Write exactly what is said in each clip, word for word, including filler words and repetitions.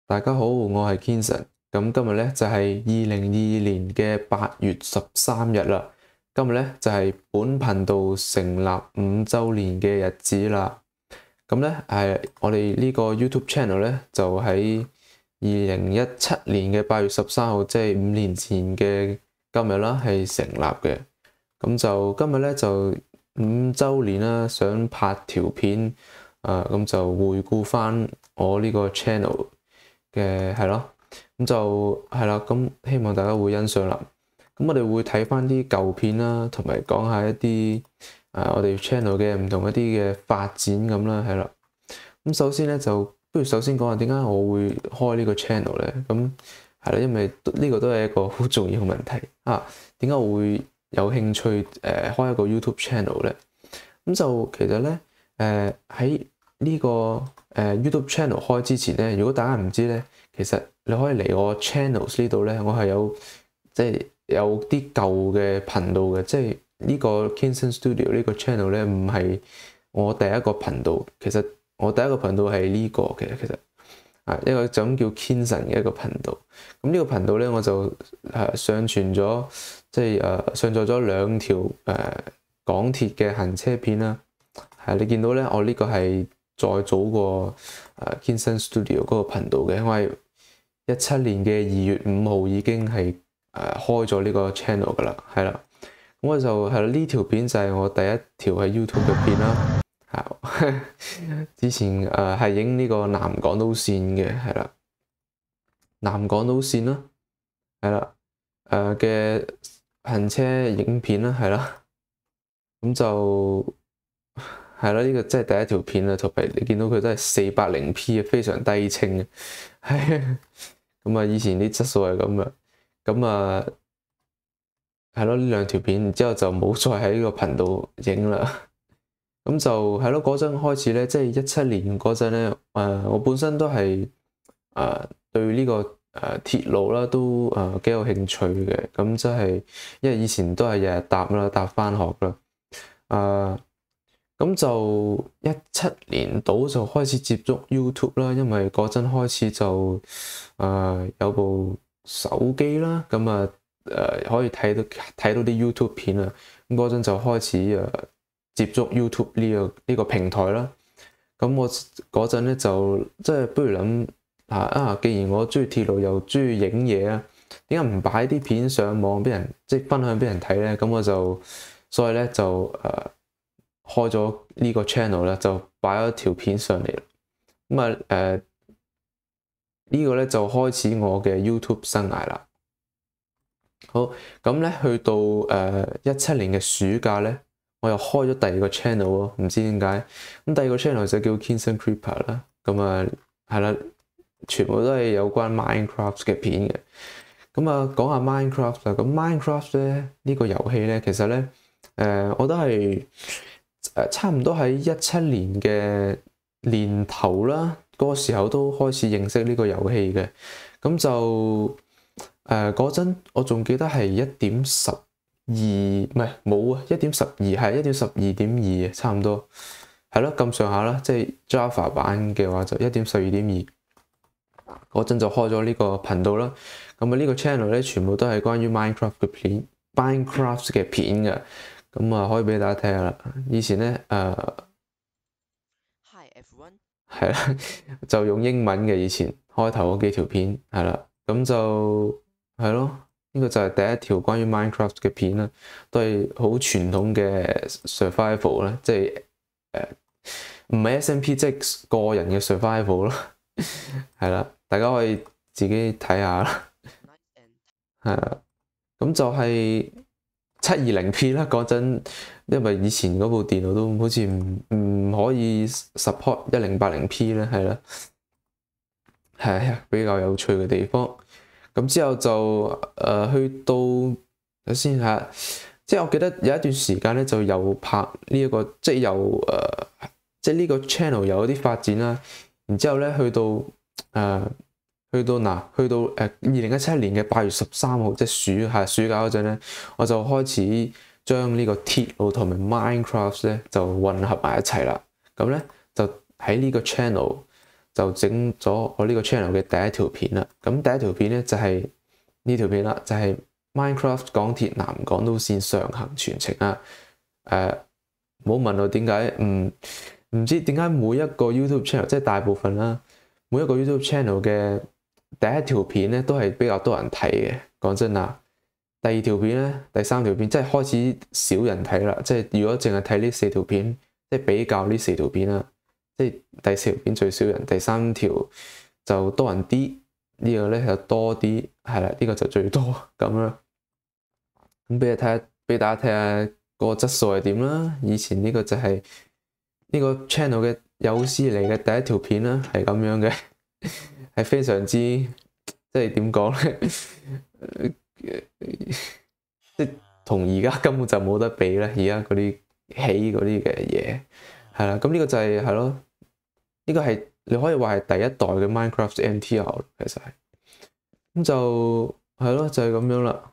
大家好，我係 Kinson。咁今日咧就係二零二二年嘅八月十三日啦。今日咧就係本頻道成立五週年嘅日子啦。咁咧係我哋呢個 YouTube channel 咧就喺二零一七年嘅八月十三號，即係五年前嘅今日啦，係成立嘅。咁就今日咧就五週年啦，想拍條片，啊、呃、咁就回顧翻我呢個 channel 嘅係咯，咁就係啦，咁希望大家會欣賞啦。咁我哋會睇翻啲舊片啦，同埋講下一啲啊我哋 channel 嘅唔同一啲嘅發展咁啦，係啦。咁首先咧就不如首先講下點解我會開呢個 channel 咧？咁係啦，因為呢個都係一個好重要嘅問題啊。點解我會有興趣誒、呃、開一個 YouTube channel 咧？咁就其實咧誒喺呢個誒、呃、YouTube channel 開之前咧，如果大家唔知咧，其實你可以嚟我 channels 呢度咧，我係有即係有啲舊嘅頻道嘅，即係呢個 Kinson Studio 呢個 channel 咧，唔係我第一個頻道。其實我第一個頻道係呢個嘅，其實啊一個就咁叫 Kinson 嘅一個頻道。咁呢個頻道咧，我就誒上傳咗即係誒上載咗兩條誒、呃、港鐵嘅行車片啦。係你見到咧，我呢個係再早過誒 Kinson Studio 嗰個頻道嘅，因為一七年嘅二月五號已經係誒開咗呢個 channel 噶啦，係啦。咁我就係啦，呢條片就係我第一條喺 YouTube 嘅片啦。係之前誒係影呢個南港島線嘅，係啦，南港島線啦，係啦，誒嘅行車影片啦，係啦。咁就係啦，呢、這個真係第一條片啦，同埋你見到佢都係四百零 P 非常低清嘅，係咁啊，以前啲質素係咁嘅，咁啊係咯，呢兩條片，然之後就冇再喺呢個頻道影啦，咁就係咯，嗰陣開始咧，即係一七年嗰陣咧，誒、呃、我本身都係誒、呃、對呢、這個誒、呃、鐵路啦都誒幾有興趣嘅，咁即係因為以前都係日日搭啦，搭返學啦，誒、呃。咁就一七年度就開始接觸 YouTube 啦，因為嗰陣開始就誒、呃、有部手機啦，咁啊誒可以睇到睇到啲 YouTube 片啊，咁嗰陣就開始誒、呃、接觸 YouTube 呢、這個呢、這個平台啦。咁我嗰陣咧就即係不如諗啊啊，既然我中意鐵路又中意影嘢啊，點解唔擺啲片上網俾人即係分享俾人睇咧？咁我就所以咧就誒。呃開咗呢個 channel 咧，就擺咗條片上嚟啦。咁啊誒呢個咧就開始我嘅 YouTube 生涯啦。好，咁咧去到誒一七年嘅暑假咧，我又開咗第二個 channel 喎，唔知點解。咁第二個 channel 就叫 Kinson Creeper 啦。咁啊係啦，全部都係有關 Minecraft 嘅片嘅。咁啊講下 Minecraft 啦。咁 Minecraft 咧呢、呢個遊戲咧，其實咧誒、呃、我都係。誒差唔多喺一七年嘅年頭啦，嗰、那個時候都開始認識呢個遊戲嘅，咁就誒嗰陣我仲記得係一點十二，唔係冇啊，一點十二係一點十二點二，差唔多係咯，咁上下啦，即係 Java 版嘅話就一點十二點二，嗰陣就開咗呢個頻道啦。咁啊呢個 channel 咧全部都係關於 Minecraft 嘅片，Minecraft 嘅片嘅。咁啊，可以俾大家睇下啦。以前咧，誒、呃、 Hi everyone， 係啦，就用英文嘅。以前開頭嗰幾條片係啦，咁就係咯。呢、這個就係第一條關於 Minecraft 嘅片啦，都係好傳統嘅 survival 啦，即係誒唔係 S M P，即係個人嘅 survival 咯。係啦，大家可以自己睇下啦。係啦，咁就係、是。七二零 P 啦，嗰陣，因為以前嗰部電腦都好似唔唔可以 support 一零八零 P 咧，係啦，係比較有趣嘅地方。咁之後就誒、呃、去到睇先嚇，即係我記得有一段時間咧，就又拍呢、這、一個，即係又誒、呃，即係呢個 channel 有啲發展啦。然之後咧，去到誒。呃去到嗱，去到誒二零一七年嘅八月十三號，即係暑係暑假嗰陣咧，我就開始將呢個鐵路同埋 Minecraft 咧就混合埋一齊啦。咁咧就喺呢個 channel 就整咗我呢個 channel 嘅第一條片啦。咁第一條片咧就係呢條片啦，就係 Minecraft 港鐵南港島線上行全程啊。誒、呃，唔好問我點解，唔唔知點解每一個 YouTube channel，即係大部分啦，每一個 YouTube channel 嘅第一條片咧都係比較多人睇嘅。講真啊，第二條片咧、第三條片即係開始少人睇啦。即係如果淨係睇呢四條片，即係比較呢四條片啦。即係第四條片最少人，第三條就多人啲，呢、這個咧就多啲，係啦，呢、這個就最多咁啦。咁俾你睇下，俾大家睇下個質素係點啦。以前呢個就係呢個 channel 嘅有史嚟嘅第一條片啦，係咁樣嘅，係非常之即係點講咧，即係同而家根本就冇得比啦。而家嗰啲起嗰啲嘅嘢係啦，咁呢個就係係咯。呢個係你可以話係第一代嘅 Minecraft M T R， 其實係咁就係咯，就係、是、咁樣啦，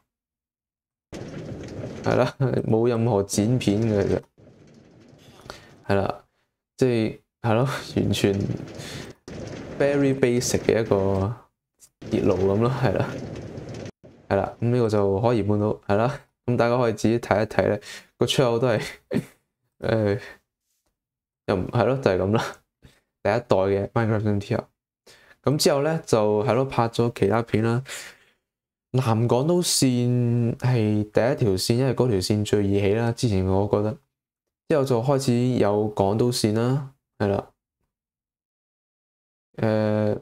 係啦，冇任何剪片嘅其實係啦，即係係咯，完全 very basic 嘅一個鐵路咁咯，係啦，係啦，咁呢個就可以換到係啦，咁大家可以自己睇一睇咧，個出口都係誒又唔係咯，就係咁啦。第一代嘅 Minecraft M T R， 咁之後咧就係咯拍咗其他片啦。南港島線係第一條線，因為嗰條線最易起啦。之前我覺得，之後就開始有港島線啦，係啦，誒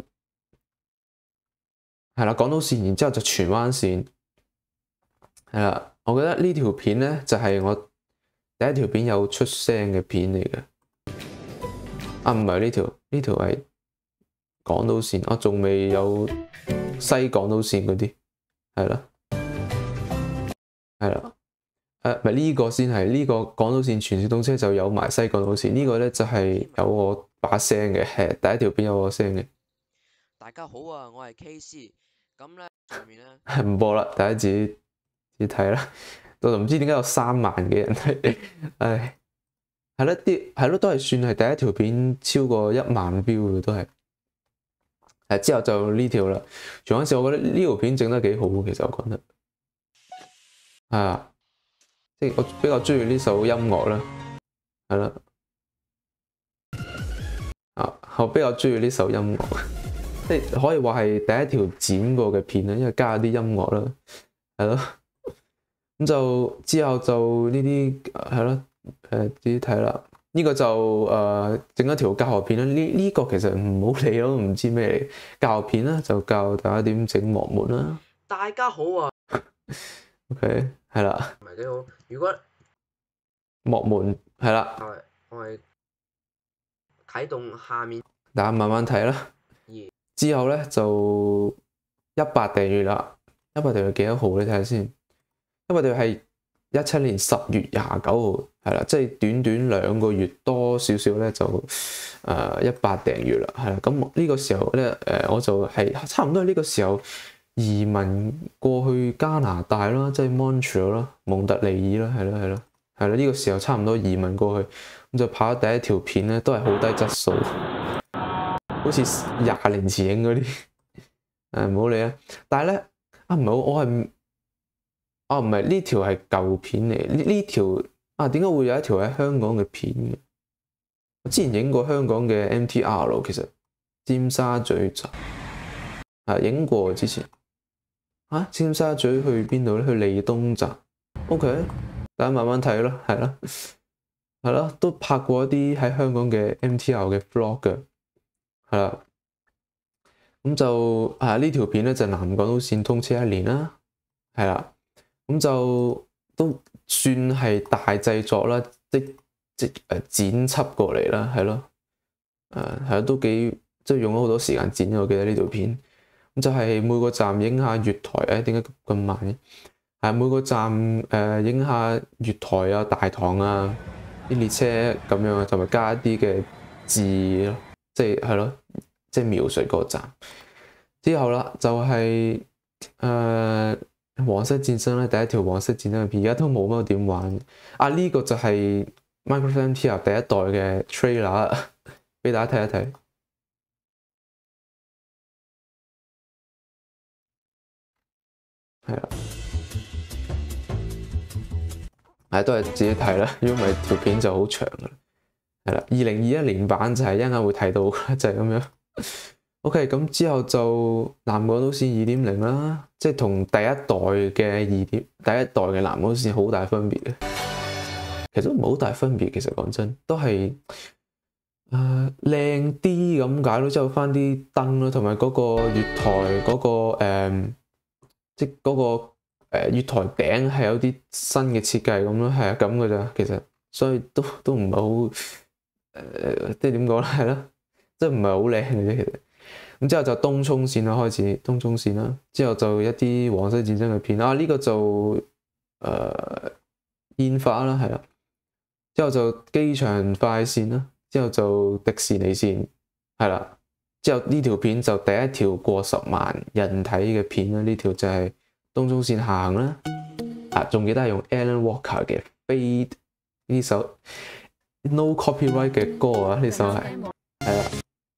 係啦，港島線，然之後就荃灣線，係啦。我覺得呢條片咧就係、是、我第一條片有出聲嘅片嚟嘅。啊，唔係呢條，呢條係港島線，我仲未有西港島線嗰啲，係啦，係啦，誒唔係呢個先係呢個港島線全線通車就有埋西港島線，這個、呢個咧就係、是、有我把聲嘅，係第一條片有我聲嘅。 大家好啊，我係 K C，咁咧上面咧唔播啦，大家自己自己睇啦。我就唔知點解有三萬嘅人睇，唉。係咯，啲係咯，都係算係第一條片超過一萬 view 嘅都係。誒之後就呢條啦。仲有陣時，我覺得呢條片整得幾好，其實我覺得係啊，即係我比較中意呢首音樂啦，係啦。啊，我比較中意呢首音樂，即係可以話係第一條剪過嘅片啦，因為加咗啲音樂啦，係咯。咁就之後就呢啲係咯。誒，自己睇啦。呢、這個就誒整一條教學片啦。呢呢、這個其實唔好理咯，唔知咩嚟。教學片啦，就教大家點整幕門啦。 大家好啊。 OK， 係啦。 唔係幾好。如果幕門係啦， 我係啟動下面， 大家慢慢睇啦。之後咧就一百訂閱啦。一百訂閱幾多號你睇下先。一百訂閱係一七年十月廿九號。係啦，即係短短兩個月多少少咧，就誒一百訂閱啦。係啦，咁呢個時候咧，誒、呃、我就係差唔多係呢個時候移民過去加拿大啦，即係 Montreal 啦、蒙特利爾啦，係咯係咯，係啦，呢個時候差唔多移民過去，咁就拍咗第一條片咧，都係好低質素，好似廿年前影嗰啲，誒唔好理啊。但係咧啊唔係我係啊唔係呢條係舊片嚟，呢呢條。啊，點解會有一條喺香港嘅片嘅？我之前影過香港嘅 M T R 咯，其實尖沙咀站啊影過之前。啊，尖沙咀去邊度咧？去利東站。OK，大家慢慢睇咯，係啦，係啦，都拍過一啲喺香港嘅 M T R 嘅 vlog 嘅，係啦。咁就啊呢條片咧就南港島線通車一年啦，係啦，咁就都。算係大製作啦，即即誒剪輯過嚟啦，係咯，誒係咯，都幾即係用咗好多時間剪。我記得呢條片咁就係每個站影下月台，誒點解咁慢嘅？係每個站誒影下月台啊、大堂啊、啲列車咁樣啊，同埋加一啲嘅字咯，即係係咯，即係描述嗰個站。之後啦，就係、是、誒。呃黃色戰爭咧，第一條黃色戰爭嘅片，而家都冇乜點玩。啊，呢、這個就係 Minecraft M T R 第一代嘅 trailer，俾大家睇一睇。 係啦，係都係自己睇啦，如果唔係條片就好長噶啦。係啦，二零二一年版就係一陣間會睇到，就係、是、咁樣。OK， 咁之後就南港島線二點零啦，即係同第一代嘅二點第一代嘅南港島線好大分別嘅。其實都唔係好大分別，其實講真，都係誒靚啲咁解咯，之後翻啲燈咯，同埋嗰個月台嗰、嗰個誒、呃，即係、嗰、嗰個誒、呃、月台頂係有啲新嘅設計咁咯，係啊咁嘅咋，其實所以都都唔係好誒，即係點講咧，係咯，即係唔係好靚嘅啫，其實。咁之後就東涌線啦，開始東涌線啦，之後就一啲黃西戰爭嘅片啊，呢、呢個就誒、呃、煙花啦，係啦。之後就機場快線啦，之後就迪士尼線，係啦。之後呢條片就第一條過十萬人睇嘅片啦，呢條就係東涌線下行啦。啊，仲記得係用 Alan Walker 嘅《Fade》呢首 No Copyright 嘅歌啊，呢首係係啦，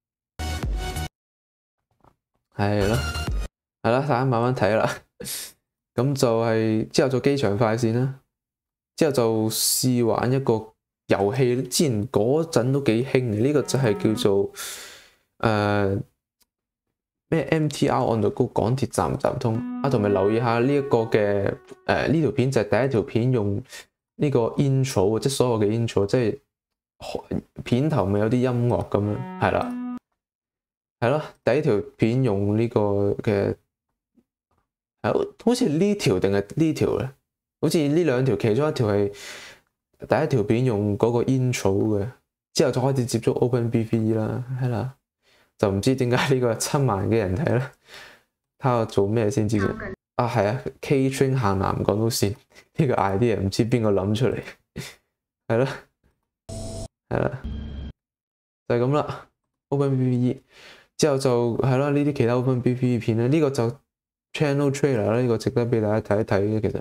係啦，係啦，大家慢慢睇啦。咁就係之後做機場快線啦。之後就試玩一個遊戲，之前嗰陣都幾興嘅，呢、這個就係叫做誒咩、呃、M T R on the go 港鐵站唔站通啊，同埋留意下呢一個嘅誒呢條片就係第一條片用呢個 intro， 即係所有嘅 intro， 即係片頭咪有啲音樂咁樣，係啦，係咯，第一條片用呢個嘅係好似呢條定係呢條咧？好似呢兩條，其中一條係第一條片用嗰個 intro 嘅，之後就開始接觸 OpenBV 啦，係啦，就唔知點解呢個七萬嘅人睇啦，睇下做咩先知嘅。啊係啊 ，K Train 行南港島線呢個 idea 唔知邊個諗出嚟，係啦，係啦，就係咁啦。OpenBV 之後就係啦，呢啲其他 OpenBV 片咧，呢、這個就 channel trailer 啦，呢個值得俾大家睇一睇嘅其實。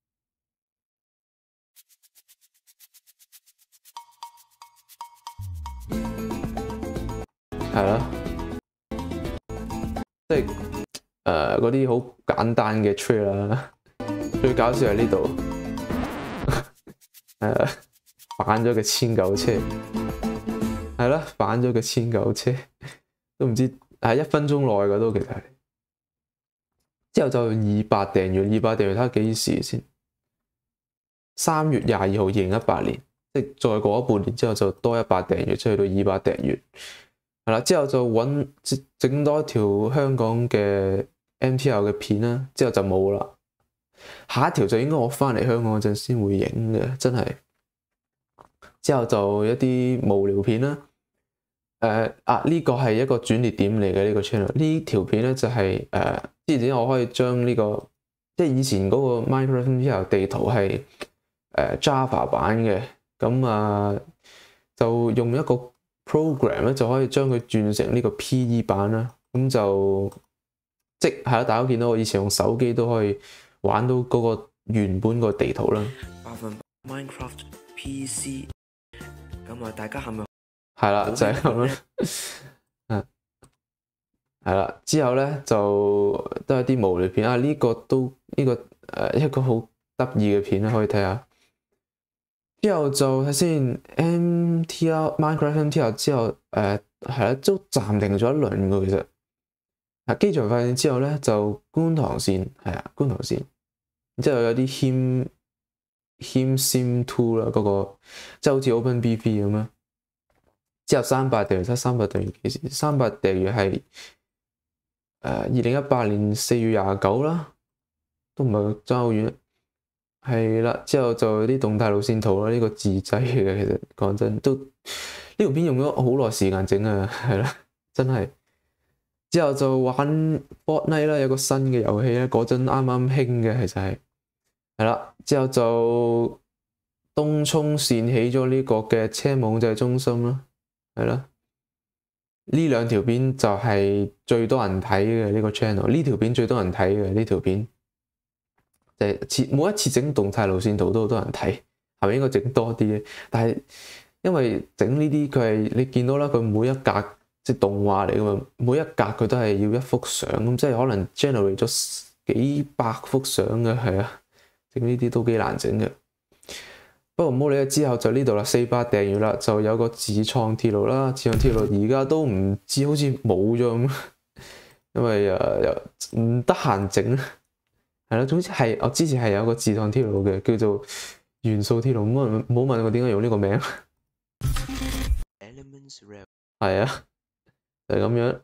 係啦，即係誒嗰啲好簡單嘅 trailer 啦，最搞笑係呢度，係啦，反咗嘅千九車，係啦，反咗嘅千九車，都唔知係一分鐘內嘅都其實係，之後就二百訂閱，二百訂閱睇下幾時先，三月廿二號二零一八年，即係再過咗半年之後就多一百訂閱，即係去到二百訂閱。係啦，之後就揾整多一條香港嘅 M T L 嘅片啦，之後就冇啦。下一條就應該我翻嚟香港嗰陣先會影嘅，真係。之後就一啲無聊片啦。誒、呃、啊！呢、這個係一個轉捩點嚟嘅呢個 channel。呢條片咧就係、是、誒、呃，之前我可以將呢、這個即係以前嗰個 Minecraft M T L 地圖係誒、呃、Java 版嘅，咁啊就用一個 program 咧就可以將佢轉成呢個 P E 版啦，咁就即係啦，大家見到我以前用手機都可以玩到嗰個原本個地圖啦。 百分百 Minecraft P C， 咁啊，大家係咪？ 係啦，就係咁啦。嗯，係啦，之後咧就都係啲無聊片啊，呢、這個都呢、這個誒、呃、一個好得意嘅片啦，可以睇下。之後就睇先 M T R Minecraft M T R 之後，誒係啦，都暫停咗一輪嘅其實。啊，機場快線之後咧就觀塘線係啊，觀塘線，之後有啲 Him Him Sim Two 啦，嗰個即係好似 OpenBV 咁樣。之後三百訂閱，三百訂閱幾時？三百訂閱係誒二零一八年四月廿九啦，都唔係爭好遠。係啦，之後就啲動態路線圖啦，呢、這個自製嘅，其實講真都呢條片用咗好耐時間整啊，係啦，真係。之後就玩 Fortnite 啦，有個新嘅遊戲咧，嗰陣啱啱興嘅，其實係係啦。之後就東涌線起咗呢個嘅車網製中心啦，係啦。呢兩條片就係最多人睇嘅呢個 channel， 呢條片最多人睇嘅呢條片。次每一次整動態路線圖都好多人睇，係咪應該整多啲咧？但係因為整呢啲佢係你見到啦，佢每一格即係動畫嚟噶嘛，每一格佢都係要一幅相咁，即係可能 generate 咗幾百幅相嘅，係啊，整呢啲都幾難整嘅。不過唔好理啦，之後就呢度啦，四百訂閱啦，就有個自創鐵路啦，自創鐵路而家都唔知好似冇咗咁，因為誒又唔得閒整，係咯，總之係我之前係有個自創鐵路嘅，叫做元素鐵路，冇人冇問我點解用呢個名，係啊，就係咁樣，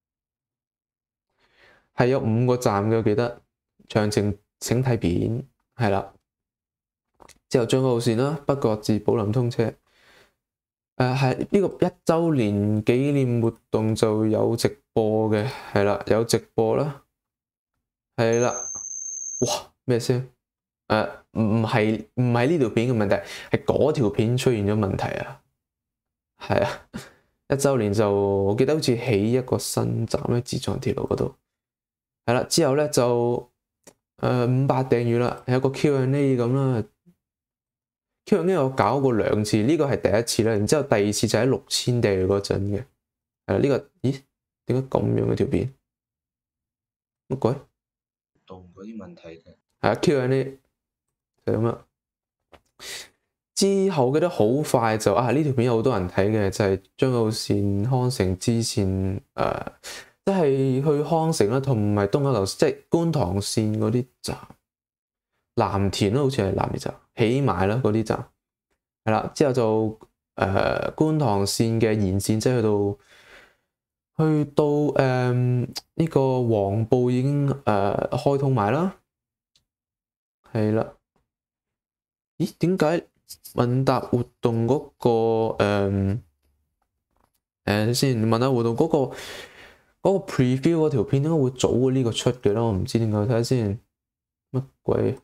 係有五個站嘅，我記得，詳情請睇片，係啦。之後將軍澳線啦，北角至寶林通車。誒係呢個一週年紀念活動就有直播嘅，係啦，有直播啦，係啦。哇咩聲？誒唔唔係唔係呢條片嘅問題，係嗰條片出現咗問題啊。係啊，一週年就我記得好似起一個新站咧，自創鐵路嗰度。係啦，之後咧就誒五百訂閱啦，有個 Q and A 咁啦。Q and A 我搞過兩次，呢個係第一次啦，然之後第二次就喺六千訂閱嗰陣嘅。係啦，呢個咦點解咁樣嘅條片？乜鬼？ 動嗰啲問題嘅。 係啊 Q and A 就咁啦。之後記得好快就啊呢條片有好多人睇嘅，就係將軍澳線康城支線誒，即係去康城啦，同埋東九龍即係觀塘線嗰啲站。藍田咯，好似係藍田站，起埋啦嗰啲站，係啦，之後就誒、呃、觀塘線嘅延線，即係去到去到誒呢、呃這個黃埔已經誒、呃、開通埋啦，係啦。咦？點解問答活動嗰、那個誒誒先問答活動嗰、那個嗰、那個 preview 嗰條片點解會早過呢個出嘅咧？我唔知點解，睇下先乜鬼？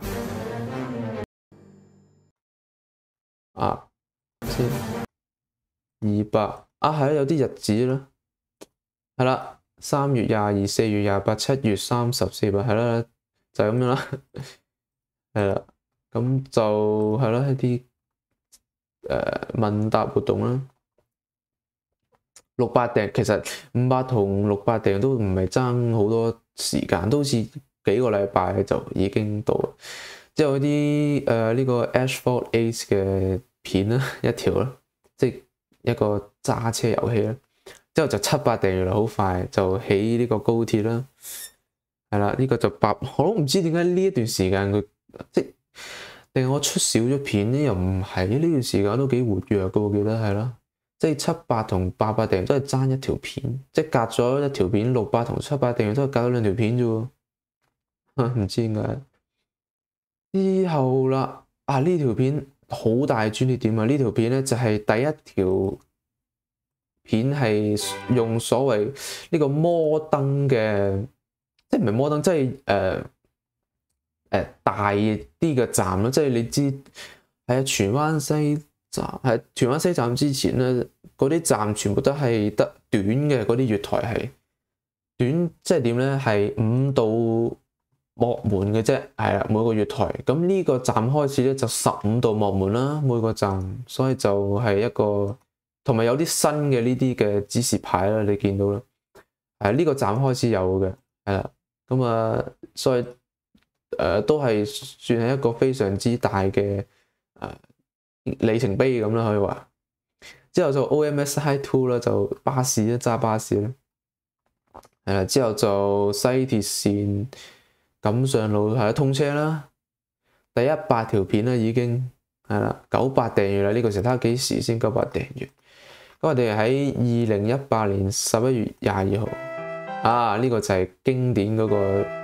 啊，先二百啊，係啊，有啲日子啦，係啦，三月廿二、四月廿八、七月三十、四百，係啦，就係咁樣啦，係啦，咁就係啦一啲誒問答活動啦，六百訂其實五百同六百訂都唔係爭好多時間，都好似幾個禮拜就已經到啦。之後啲誒呢個 Asphalt Ace 嘅片啦，一條啦，即係一個揸車遊戲啦。之後就七百訂閱啦，好快就起呢個高鐵啦。係啦，呢、這個就八，我都唔知點解呢一段時間佢即係定我出少咗片咧，又唔係呢段時間都幾活躍嘅，我記得係啦。即係七百同八百訂閱都係爭一條片，即係隔咗一條片，六百同七百訂閱都係隔咗兩條片啫喎。唔知點解。之後啦，啊呢條片好大專業點啊！呢條片咧就係第一條片係用所謂呢個摩登嘅，即係唔係摩登，即係誒誒大啲嘅站咯。即係你知喺荃灣西站，喺荃灣西站之前咧，嗰啲站全部都係得短嘅，嗰啲月台係短，即係點咧？係五到幕門嘅啫，係啦，每個月台。咁呢個站開始咧就十五度幕門啦，每個站，所以就係一個同埋有啲新嘅呢啲嘅指示牌啦，你見到啦。係呢個站開始有嘅，係啦。咁啊，所以誒、呃、都係算係一個非常之大嘅誒、呃、里程碑咁啦，可以話。之後就 O M S High Two 啦，就巴士啦，揸巴士啦。係啦，之後就西鐵線。錦上路係通車啦，第一百條片啦已經係啦，九百訂閱啦，呢個時候睇下幾時先九百訂閱。咁我哋喺二零一八年十一月廿二號啊，呢個就係經典嗰個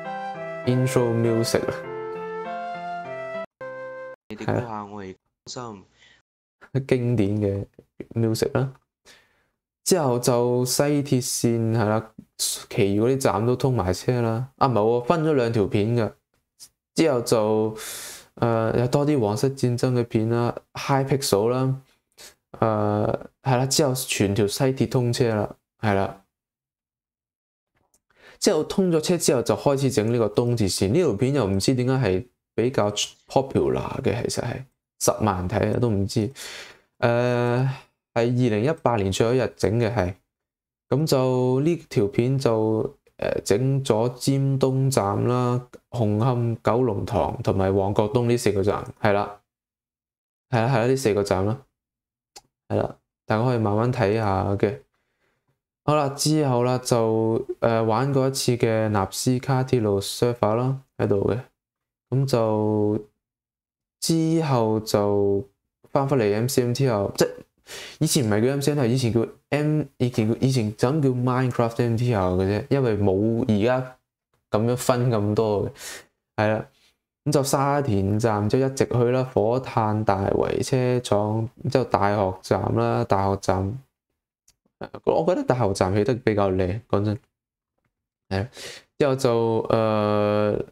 intro music 啦。 你哋估下我係心經典嘅 music 啦。之後就西鐵線係啦，其餘嗰啲站都通埋車啦。啊，唔係喎，分咗兩條片㗎。之後就誒、呃、有多啲皇室戰爭嘅片啦 ，High Pixel 啦，誒係啦。之後全條西鐵通車啦，係啦。之後通咗車之後就開始整呢個東鐵線。呢條片又唔知點解係比較 popular 嘅，其實係十萬人睇啊，都唔知誒。呃係二零一八年最後一日整嘅係，咁就呢條片就誒整咗尖東站啦、紅磡九龍塘同埋旺角東呢四個站，係啦，係啦係啦呢四個站啦，係啦，大家可以慢慢睇下嘅。好啦，之後啦就誒、呃、玩過一次嘅納斯卡鐵路 server 啦喺度嘅，咁就之後就翻返嚟 M C M 之後，即係以前唔係叫 M C M， 係以前叫 M， 以前叫以前就咁叫 Minecraft M T L 嘅啫，因為冇而家咁樣分咁多嘅，係啦，咁就沙田站就一直去啦，火炭大圍車廠，之後大學站啦，大學站。我覺得大學站起得比較靚，講真，係之後就誒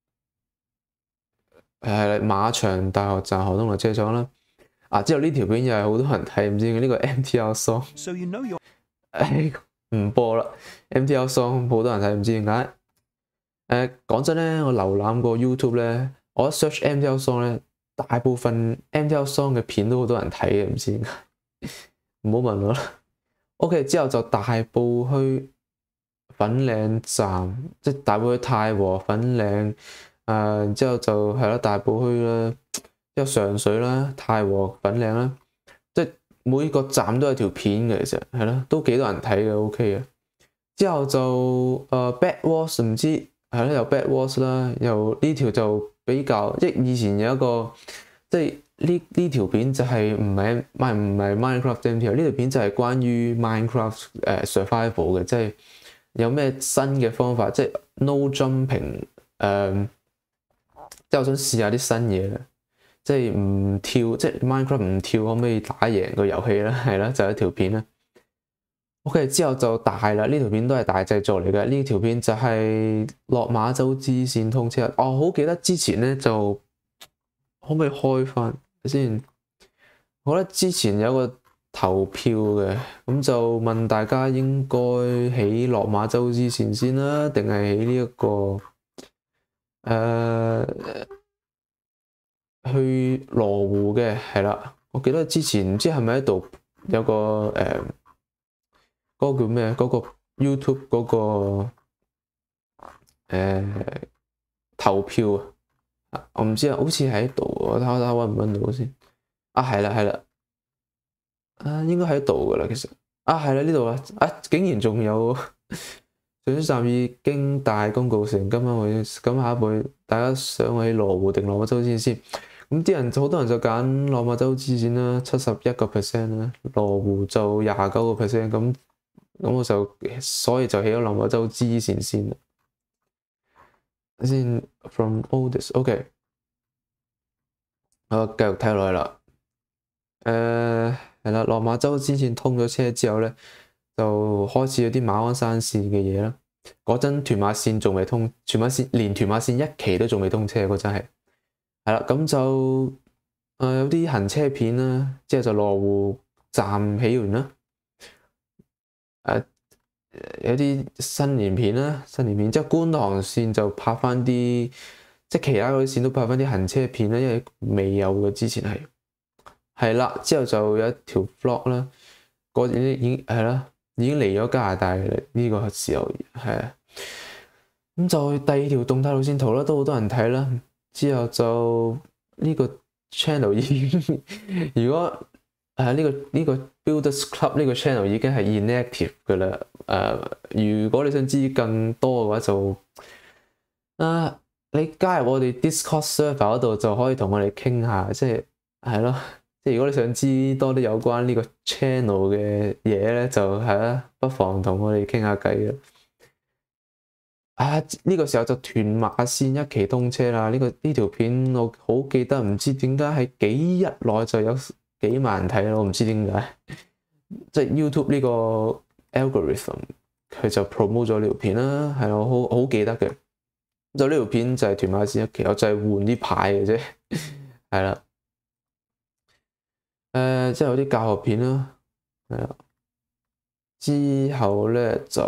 係馬場大學站、何東來車廠啦。啊，之後呢條片又係好多人睇，唔知呢、呢個 M T L song， So you know 誒唔播啦。M T L song 好多人睇，唔知點解。誒講真咧，我瀏覽過 YouTube 咧，我一 search M T L song 咧，大部分 M T L song 嘅片都好多人睇嘅，唔知點解。唔好問我啦。O.K. 之後就大埔墟粉嶺站，即係大埔墟太和粉嶺，誒、呃、之後就係啦大埔墟啦，之後上水啦、太和粉嶺啦，即係每個站都有條片嘅，其實係啦，都幾多人睇嘅 O.K. 嘅。之後就誒、呃、Bad Wars 唔知係啦，有 Bad Wars 啦，又呢條就比較即係以前有一個即係。呢呢條片就係唔係唔係唔係 Minecraft M T L， 呢條片就係關於 Minecraft 誒、呃、survival 嘅，即係有咩新嘅方法，即係 no jumping 誒、呃，即係我想試下啲新嘢啦，即係唔跳，即係 Minecraft 唔跳可唔可以打贏個遊戲咧？係啦，就係、一條片啦。OK， 之後就大啦，呢條片都係大製作嚟嘅，呢條片就係落馬洲支線通車。我好記得之前咧就可唔可以開翻？先，我覺得之前有個投票嘅，咁就問大家應該起落馬洲支線先啦，定係起呢一個誒、呃、去羅湖嘅，係啦。我記得之前唔知係咪喺度有個誒嗰、呃嗰個叫咩？嗰、嗰個 YouTube 嗰、嗰個、呃、投票啊。我唔知啊，好似喺度，我睇下睇下揾唔揾到先。啊，係啦係啦，啊應該喺度噶啦，其實啊係啦呢度啊，啊竟然仲有上水站已經大功告成，今晚會咁下一步，大家想去羅湖定落馬洲支線先？咁啲人好多人就揀落馬洲支線啦，七十一個 percent 啦，羅湖就廿九個 percent，咁咁我就所以就起咗落馬洲支線先啦。先 from oldest，OK， 我繼續睇落去啦。誒係啦，落馬洲支線通咗車之後咧，就開始有啲馬鞍山線嘅嘢啦。嗰陣屯馬線仲未通，屯馬線連屯馬線一期都仲未通車嗰陣係係啦，咁就誒、呃、有啲行車片啦，之後就羅湖站起完啦。誒、呃。有啲新年片啦，新年片，即係觀塘線就拍翻啲，即係其他嗰啲線都拍翻啲行車片啦，因為未有嘅之前係係啦，之後就有一條 vlog 啦，嗰啲已經係啦，已經嚟咗加拿大嘅啦，呢個時候係啊，咁就第二條動態路線圖啦，都好多人睇啦，之後就呢個 channel 已經如果誒呢、啊這個呢、這個 Builders Club 呢個 channel 已經係 inactive 嘅啦。誒、呃，如果你想知更多嘅話就，就啊你加入我哋 Discord server 嗰度就可以同我哋傾下，即係係咯，即係如果你想知多啲有關呢個 channel 嘅嘢咧，就係啦，不妨同我哋傾下偈啦。啊！呢、這個時候就屯馬線一期通車啦，呢、這個呢條片我好記得，唔知點解喺幾日內就有幾萬人睇咯，我唔知點解，即係 YouTube 呢個 algorithm 佢就 promote 咗呢條片啦，係我好好記得嘅。就呢條片就係屯馬線一期，我就係換啲牌嘅啫，係啦。誒、呃，之後有啲教學片啦，係啊。之後咧就，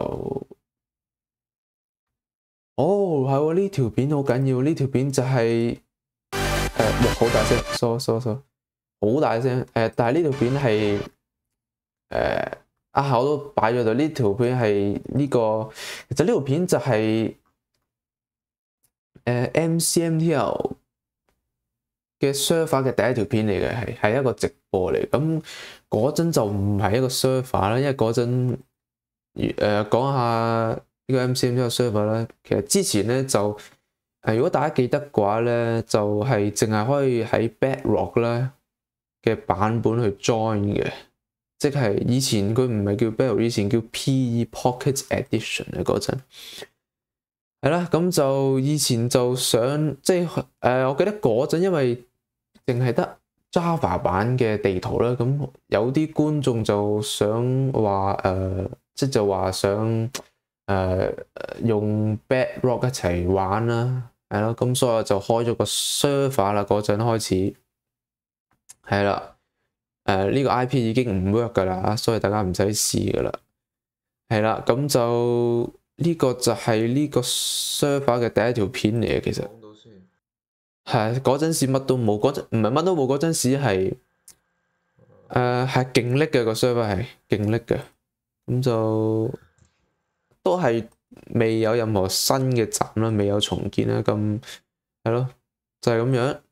哦係喎，呢條片好緊要，呢條片就係誒好大聲，sorry sorry sorry。好大聲誒、呃！但係呢條片係誒啊，我都擺咗度。呢條片係呢、這個，其實呢條片就係、是、誒、呃、M C M T L 嘅 server 嘅第一條片嚟嘅，係係一個直播嚟。咁嗰陣就唔係一個 server 啦，因為嗰陣誒講下呢個 M C M T L server 咧，其實之前咧就誒、呃、如果大家記得嘅話咧，就係淨係可以喺 Bedrock 咧嘅版本去 join 嘅。即係以前佢唔係叫 Bedrock， 以前叫 P E Pocket Edition 啊嗰陣，係啦，咁就以前就想即係誒、呃，我記得嗰陣因為淨係得 Java 版嘅地圖啦，咁有啲觀眾就想話誒、呃，即就話想誒、呃、用 Bedrock 一齊玩啦，係咯，咁所以我就開咗個 server 啦，嗰陣開始係啦。誒呢、呃這個 I P 已經唔 work 噶啦，所以大家唔使試噶啦。係啦，咁就呢、這個就係呢個 server 嘅第一條片嚟嘅，其實講到先係嗰陣時乜都冇，嗰陣唔係乜都冇，嗰陣時係誒係勁叻嘅個 server 係勁叻嘅，咁就都係未有任何新嘅站啦，未有重建啦，咁係咯，就係、是、咁樣。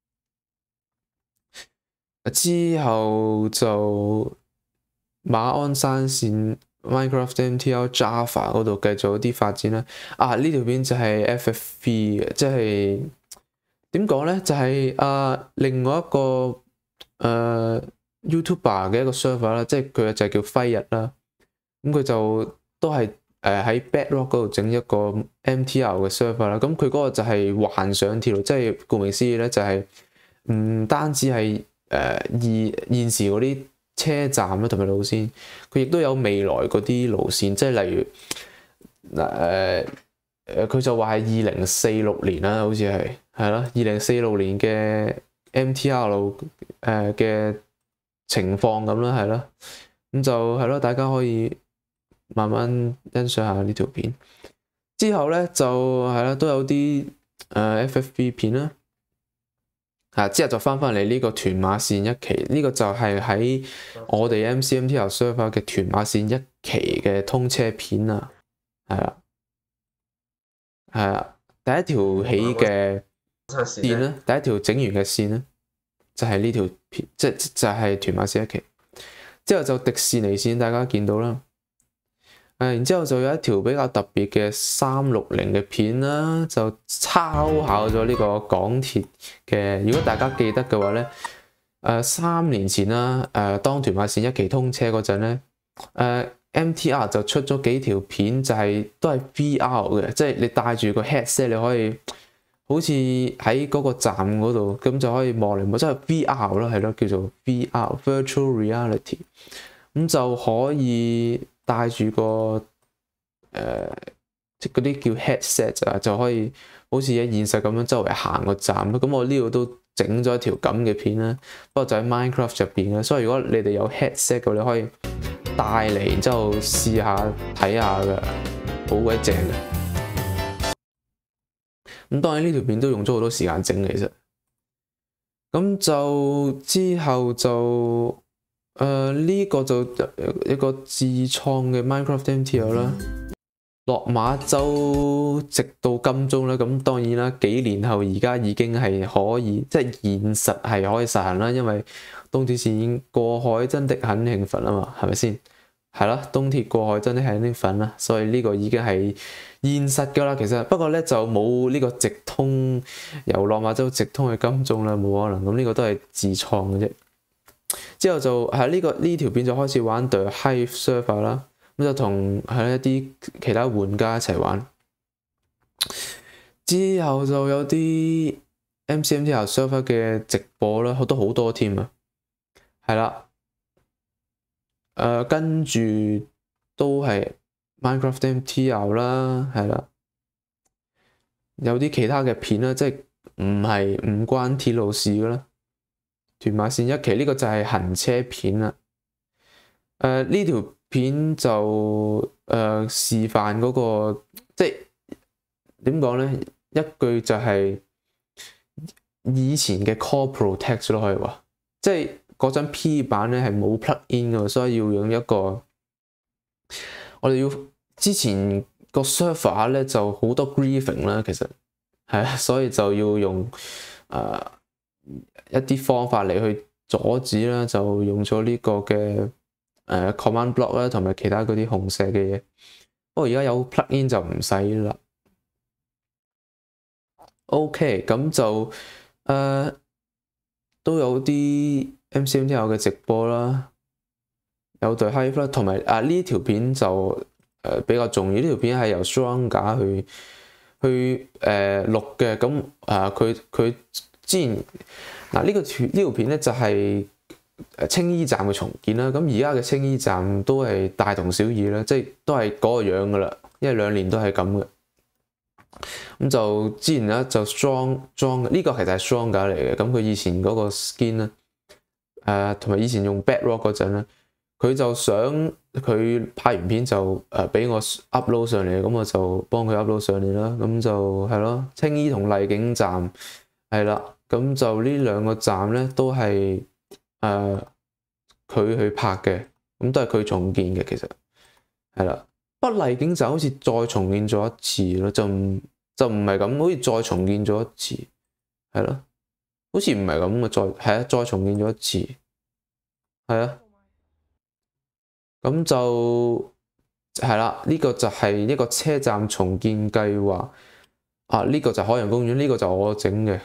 之後就馬鞍山線 Minecraft M T L Java 嗰度繼續有啲發展啦。啊，呢條片就係 F F V 嘅，即係點講咧？就係、是、啊另外一個誒、呃、YouTuber 嘅一個 server 啦，即係佢就係叫輝日啦。咁佢就都係誒喺 Bedrock 嗰度整一個 M T L 嘅 server 啦。咁佢嗰個就係幻想鐵路，即係顧名思義咧，就係唔單止係誒現現時嗰啲車站啦，同埋路線，佢亦都有未來嗰啲路線，即係例如嗱誒誒，佢就話係二零四六年啦，好似係係咯，二零四六年嘅 M T L 誒嘅情況咁啦，係咯，咁就係咯，大家可以慢慢欣賞下呢條片。之後咧就係啦，都有啲誒、呃、F F V 片啦。啊！之後就翻返嚟呢個屯馬線一期，呢、這個就係喺我哋 M C M T L server 嘅屯馬線一期嘅通車片啊，係啦，係啦，第一條起嘅線咧，第一條整完嘅線咧，就係呢條片，即就係、是、屯馬線一期。之後就迪士尼線，大家見到啦。誒，然之後就有一條比較特別嘅三六零嘅片啦，就抄考咗呢個港鐵嘅。如果大家記得嘅話咧，誒、呃、三年前啦，誒、呃、當屯馬線一期通車嗰陣咧，誒、呃、M T R 就出咗幾條片，就係、是、都係 V R 嘅，即係你戴住個 headset，你可以好似喺嗰個站嗰度，咁就可以望嚟望，即係 V R 咯，係咯，叫做 V R Virtual Reality，咁就可以。帶住個誒、呃，即嗰啲叫 headset 啊，就可以好似喺現實咁樣周圍行個站咯。咁我呢度都整咗一條咁嘅片啦，不過就喺 Minecraft 入邊嘅。所以如果你哋有 headset 嘅，你可以帶嚟，然之後試下睇下嘅，好鬼正嘅。咁當然呢條片都用咗好多時間整嘅，其實。咁就之後就。誒呢、呃這個就一個自創嘅 Minecraft M T L 啦，落馬洲直到金鐘啦，咁當然啦，幾年後而家已經係可以，即係現實係可以實行啦，因為東鐵線已經過海真的很興奮啊嘛，係咪先？係啦，東鐵過海真的係興奮啦，所以呢個已經係現實㗎啦，其實不過咧就冇呢個直通由落馬洲直通去金鐘啦，冇可能，咁呢個都係自創嘅啫。之後就喺呢、這個呢條片就開始玩 The Hive Server 啦，咁就同係一啲其他玩家一齊玩。之後就有啲 M C M T L Server 嘅直播啦，好多好多添啊，係啦，誒、呃、跟住都係 Minecraft M T L 啦，係啦，有啲其他嘅片啦，即係唔係唔關鐵路事㗎啦。屯馬線一期呢、這個就係行車片啦，誒呢條片就誒、呃、示範嗰、那個即係點講咧？一句就係以前嘅 Corporal Text 咯，可以話，即係嗰陣 P 版咧係冇 plug in 嘅，所以要用一個我哋要之前個 server 咧就好多 griefing 啦，其實係啊，所以就要用誒、呃、一啲方法嚟去阻止啦，就用咗呢個嘅誒、呃、command block 啦，同埋其他嗰啲紅石嘅嘢。不過而家有 plugin 就唔使啦。OK， 咁就誒、呃、都有啲 M C M 之後嘅直播啦，有對 Hive 啦，同埋啊呢條片就誒、呃、比較重要。呢條片係由 Stronger 去去誒、呃、錄嘅。咁啊佢佢之前嗱呢、呢個條呢條片咧就係誒青衣站嘅重建啦。咁而家嘅青衣站都係大同小異啦，即係都係嗰個樣噶啦，因為兩年都係咁嘅。咁就之前咧就 strong 裝呢個其實係 Stronger 嚟嘅。咁佢以前嗰個 skin 咧，誒同埋以前用 Bedrock 嗰陣咧，佢就想佢拍完片就誒俾我 upload 上嚟，咁我就幫佢 upload 上嚟啦。咁就係咯，青衣同麗景站係啦，咁就呢兩個站咧都係誒佢去拍嘅，咁都係佢重建嘅，其實係啦。不過麗景站好似再重建咗一次咯，就唔就唔係咁，好似再重建咗一次，係咯，好似唔係咁嘅，再係啊，再重建咗一次，係啊，咁就係啦，呢個就係一個車站重建計劃啊，呢個就海洋公園，呢個就我整嘅，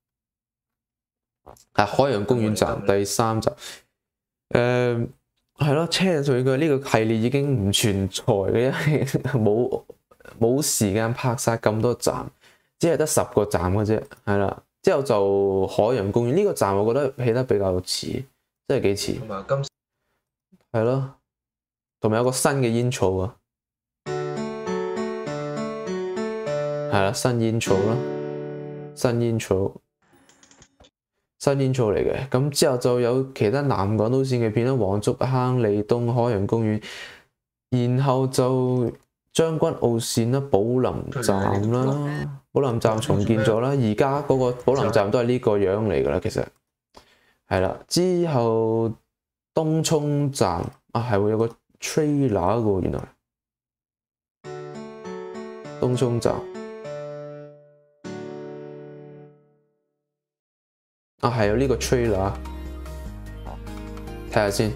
係海洋公園站第三集，誒。係咯，車站重建佢呢個系列已經唔存在嘅，因為冇冇時間拍晒咁多站，只係得十個站嘅啫。係啦，之後就海洋公園呢個站，我覺得起得比較似，真係幾似。同埋今係咯，同埋有個新嘅煙草啊，係啦，新煙草啦，新煙草。新煙草嚟嘅，咁之後就有其他南港島線嘅片啦，黃竹坑、利東、海洋公園，然後就將軍澳線啦、寶林站啦，寶林站重建咗啦，而家嗰個寶林站都係呢個樣嚟㗎啦，其實係啦。之後東涌站啊，係會有個 trailer 㗎，原來東涌站。啊，係有呢個 trailer， 睇下先。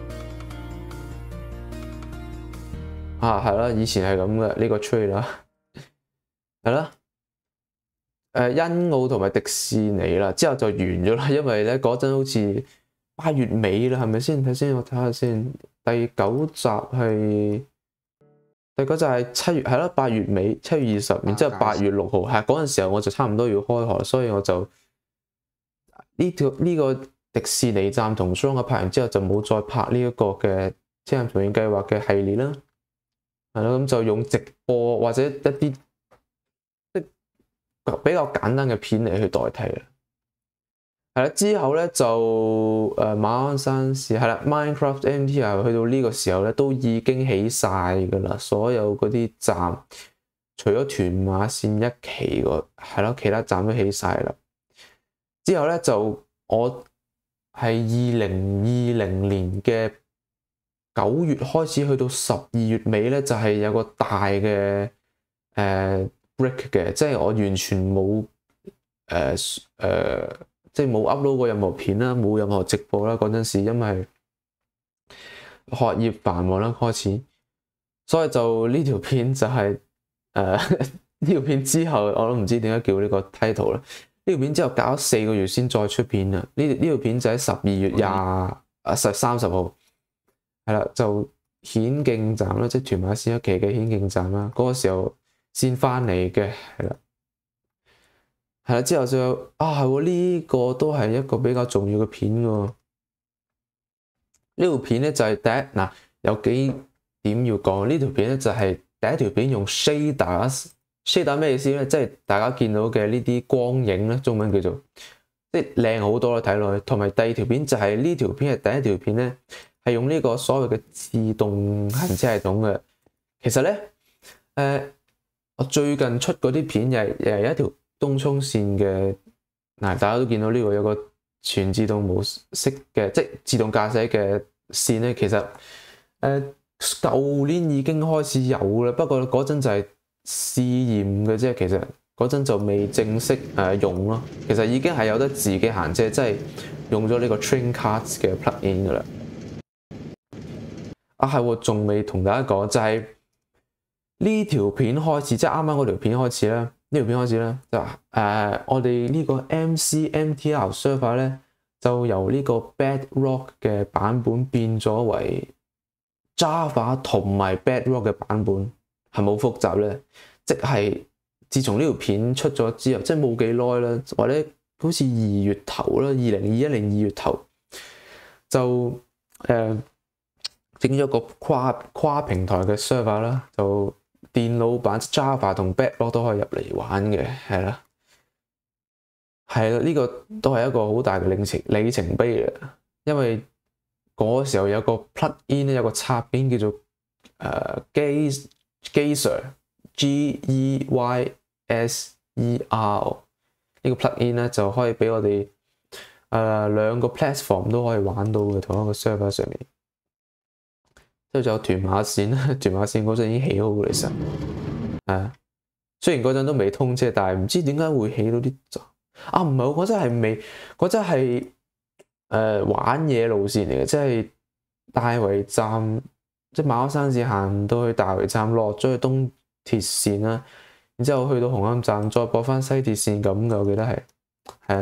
啊，係啦，以前係咁嘅呢個 trailer， 係啦。誒，欣澳同埋迪士尼啦，之後就完咗啦，因為咧嗰陣好似八月尾啦，係咪先？睇先，我睇下先。第九集係第九集係七月，係啦，八月尾，七月二十，然之後八月六號，係嗰陣時候我就差唔多要開學，所以我就。呢條呢個迪士尼站同 Stronger 拍完之後就冇再拍呢一個嘅車站重建計劃嘅系列啦，係咯，咁就用直播或者一啲即比較簡單嘅片嚟去代替啦。係啦，之後咧就誒馬鞍山市係啦 ，Minecraft M T R 去到呢個時候咧都已經起晒㗎啦，所有嗰啲站除咗屯馬線一期個係咯，其他站都起晒啦。之後咧就我係二零二零年嘅九月開始去到十二月尾咧，就係、是、有個大嘅誒、呃、break 嘅，即係我完全冇誒誒，即係冇 upload 過任何片啦，冇任何直播啦。嗰陣時因為學業繁忙啦，開始，所以就呢條片就係誒呢條片之後，我都唔知點解叫呢個 title 啦。呢條片之後搞咗四個月先再出片啊！呢呢條片就喺十二月廿啊十三十號，係啦，就顯徑站啦，即係屯馬線一期嘅顯徑站啦。嗰、那個時候先翻嚟嘅，係啦，係啦。之後就有啊，係喎，呢個都係一個比較重要嘅片喎。呢條片咧就係第一嗱，有幾點要講。呢條片咧就係第一條片用 shaders。shader 咩意思咧？即係大家見到嘅呢啲光影咧，中文叫做即係靚好多啦，睇落去。同埋第二條片就係呢條片係第一條片咧，係用呢個所謂嘅自動行車系統嘅。其實咧，誒、呃，我最近出嗰啲片又係又係一條東涌線嘅，嗱，大家都見到呢個有個全自動模式嘅，即係自動駕駛嘅線咧。其實誒、呃， 舊年已經開始有啦，不過嗰陣就係試驗嘅啫，其實嗰陣就未正式誒、呃、用咯。其實已經係有得自己行車，即係用咗呢個 Train Cards 嘅 plugin 噶啦。啊係喎，仲未同大家講，就係、是、呢條片開始，即係啱啱嗰條片開始咧，呢條片開始咧就誒、呃、我哋呢個 M C M T L server 咧就由呢個 Bedrock 嘅版本變咗為 Java 同埋 Bedrock 嘅版本，係冇複雜咧。即係自從呢條片出咗之後，即係冇幾耐啦，或者好似二月頭啦，二零二一年二月頭就誒整咗個跨跨平台嘅 server 啦，就電腦版 Java 同 Bedrock 都可以入嚟玩嘅，係啦，係啦，呢、這個都係一個好大嘅里程里程碑嘅，因為嗰時候有個 plugin 咧，有個插件叫做誒 Geyser G E Y S E R 呢個 plugin 咧就可以俾我哋誒兩個 platform 都可以玩到嘅同一個 server 上面。之後仲有屯馬線啦，屯馬線嗰陣已經起好嘅，其實係雖然嗰陣都未通車，但係唔知點解會起到啲啊？唔係喎，嗰陣係未，嗰陣係誒玩嘢路線嚟嘅，即係大圍站，即係馬鞍山線行到去大圍站，落咗去東鐵線啦，然之後去到紅磡站，再駁翻西鐵線咁嘅，我記得係係。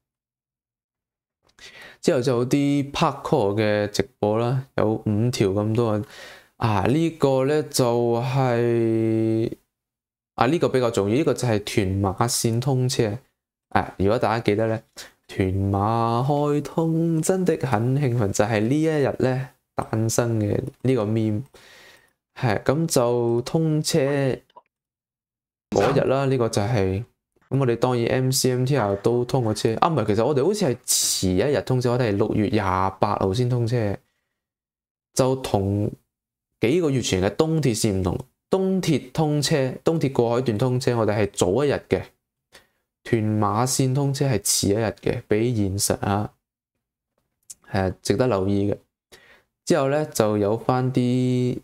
之後就有啲 parkour 嘅直播啦，有五條咁多啊！呢、這個咧就係、是、啊呢、這個比較重要，呢、這個就係屯馬線通車啊！如果大家記得咧，屯馬開通真的很興奮，就係、是、呢一日咧誕生嘅呢個 meme， 係咁就通車嗰日啦。呢、這個就係、是。咁我哋當然 M C M T L 都通過車啊，唔係，其實我哋好似係遲一日通車，我哋係六月廿八號先通車，就同幾個月前嘅東鐵線唔同。東鐵通車，東鐵過海段通車，我哋係早一日嘅；屯馬線通車係遲一日嘅，比現實啊係值得留意嘅。之後咧就有翻啲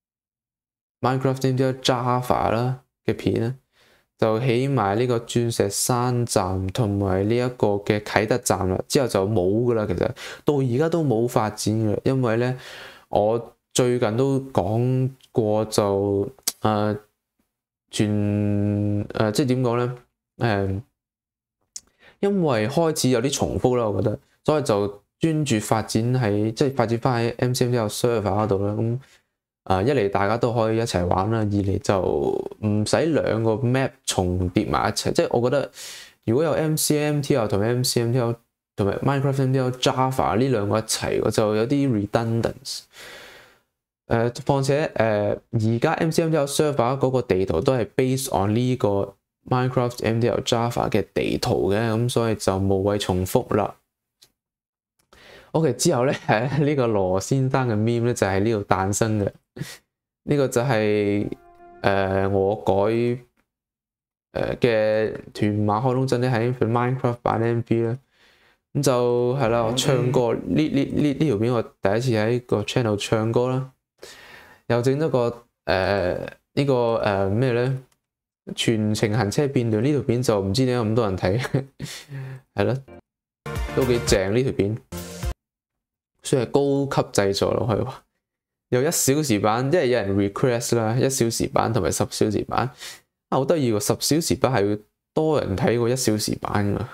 Minecraft M T L Java 啦嘅片啦。就起埋呢個鑽石山站同埋呢一個嘅啟德站啦，之後就冇噶啦。其實到而家都冇發展嘅，因為咧我最近都講過就誒、呃、全誒、呃、即係點講咧誒，因為開始有啲重複啦，我覺得，所以就專注發展喺即係發展翻喺 M C M T L server 嗰度啦。咁啊，一嚟大家都可以一齊玩啦，二嚟就唔使兩個 map 重疊埋一齊。即係我覺得，如果有 M C M T L 同 M C M T L 同埋 Minecraft M T L Java 呢兩個一齊，我就有啲 redundance。誒、呃，況且誒，而、呃、家 M C M T L server 嗰個地圖都係 based on 呢個 Minecraft M T L Java 嘅地圖嘅，咁所以就無謂重複啦。OK， 之後咧，係呢個羅先生嘅 meme 咧就係呢度誕生嘅。呢個就係、是、誒、呃、我改誒嘅屯馬開通真啲喺 Minecraft 版 M V 啦。咁就係啦，我唱歌呢呢呢呢條片我第一次喺個 channel 唱歌啦。又整咗個誒、呃這個呃、呢個誒咩咧？全程行車片段呢條片就唔知點解咁多人睇，係咯，都幾正呢條片。算係高級製作咯，可以話有一小時版，即係有人 request 啦，一小時版同埋十小時版啊，好得意喎！十小時版係會多人睇過一小時版噶，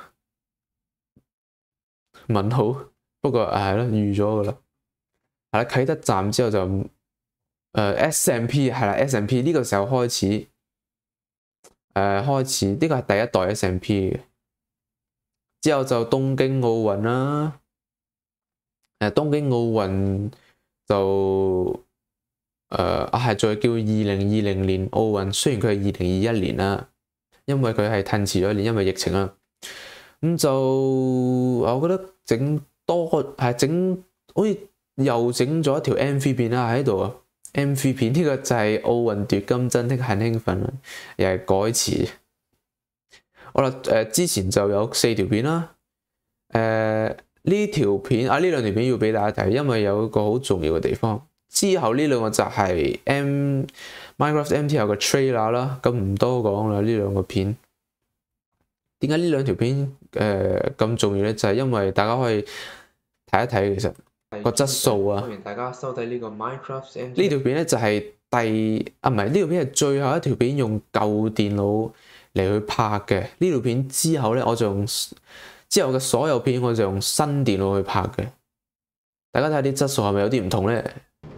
問號。不過誒係咯，預咗噶啦。係啦，啟德站之後就誒、呃、S M P 係啦 ，S M P 呢個時候開始誒、呃、開始呢、這個係第一代 S M P 嘅，之後就東京奧運啦。誒東京奧運就誒啊係再叫二零二零年奧運，雖然佢係二零二一年啦，因為佢係褪遲咗一年，因為疫情啦。咁就我覺得整多係整好似又整咗一條 M V 片啦喺度啊 ，M V 片呢個就係奧運奪金真的很興奮啦，又係改詞。好啦，誒之前就有四條片啦，誒。呢條片啊，呢兩條片要俾大家睇，因為有一個好重要嘅地方， 之後呢兩個就係 M Minecraft M T L 嘅 trailer 啦，咁唔多講啦。呢兩個片點解呢兩條片誒咁、呃、重要咧？就係、是、因為大家可以睇一睇其實個質素啊。歡迎大家收睇呢個 Minecraft M T L。呢條片咧就係第啊唔係呢條片係最後一條片用舊電腦嚟去拍嘅。呢條片之後咧我就用之後嘅所有片我就用新電腦去拍嘅。大家睇下啲質素係咪有啲唔同咧？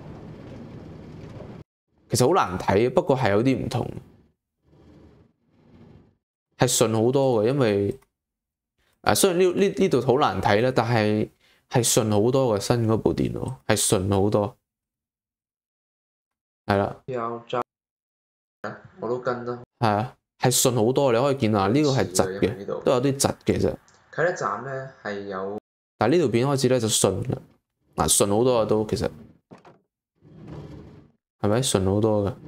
其實好難睇，不過係有啲唔同，係順好多嘅。因為誒雖然呢呢呢度好難睇啦，但係係順好多嘅，新嗰部電腦係順好多，係啦。我都跟啦。係啊，係順好多，你可以見啊，呢個係窒嘅，都有啲窒嘅其實。啟德站咧係有，但係呢條片開始咧就順啦，嗱順好多啊都其實。係咪順好多㗎？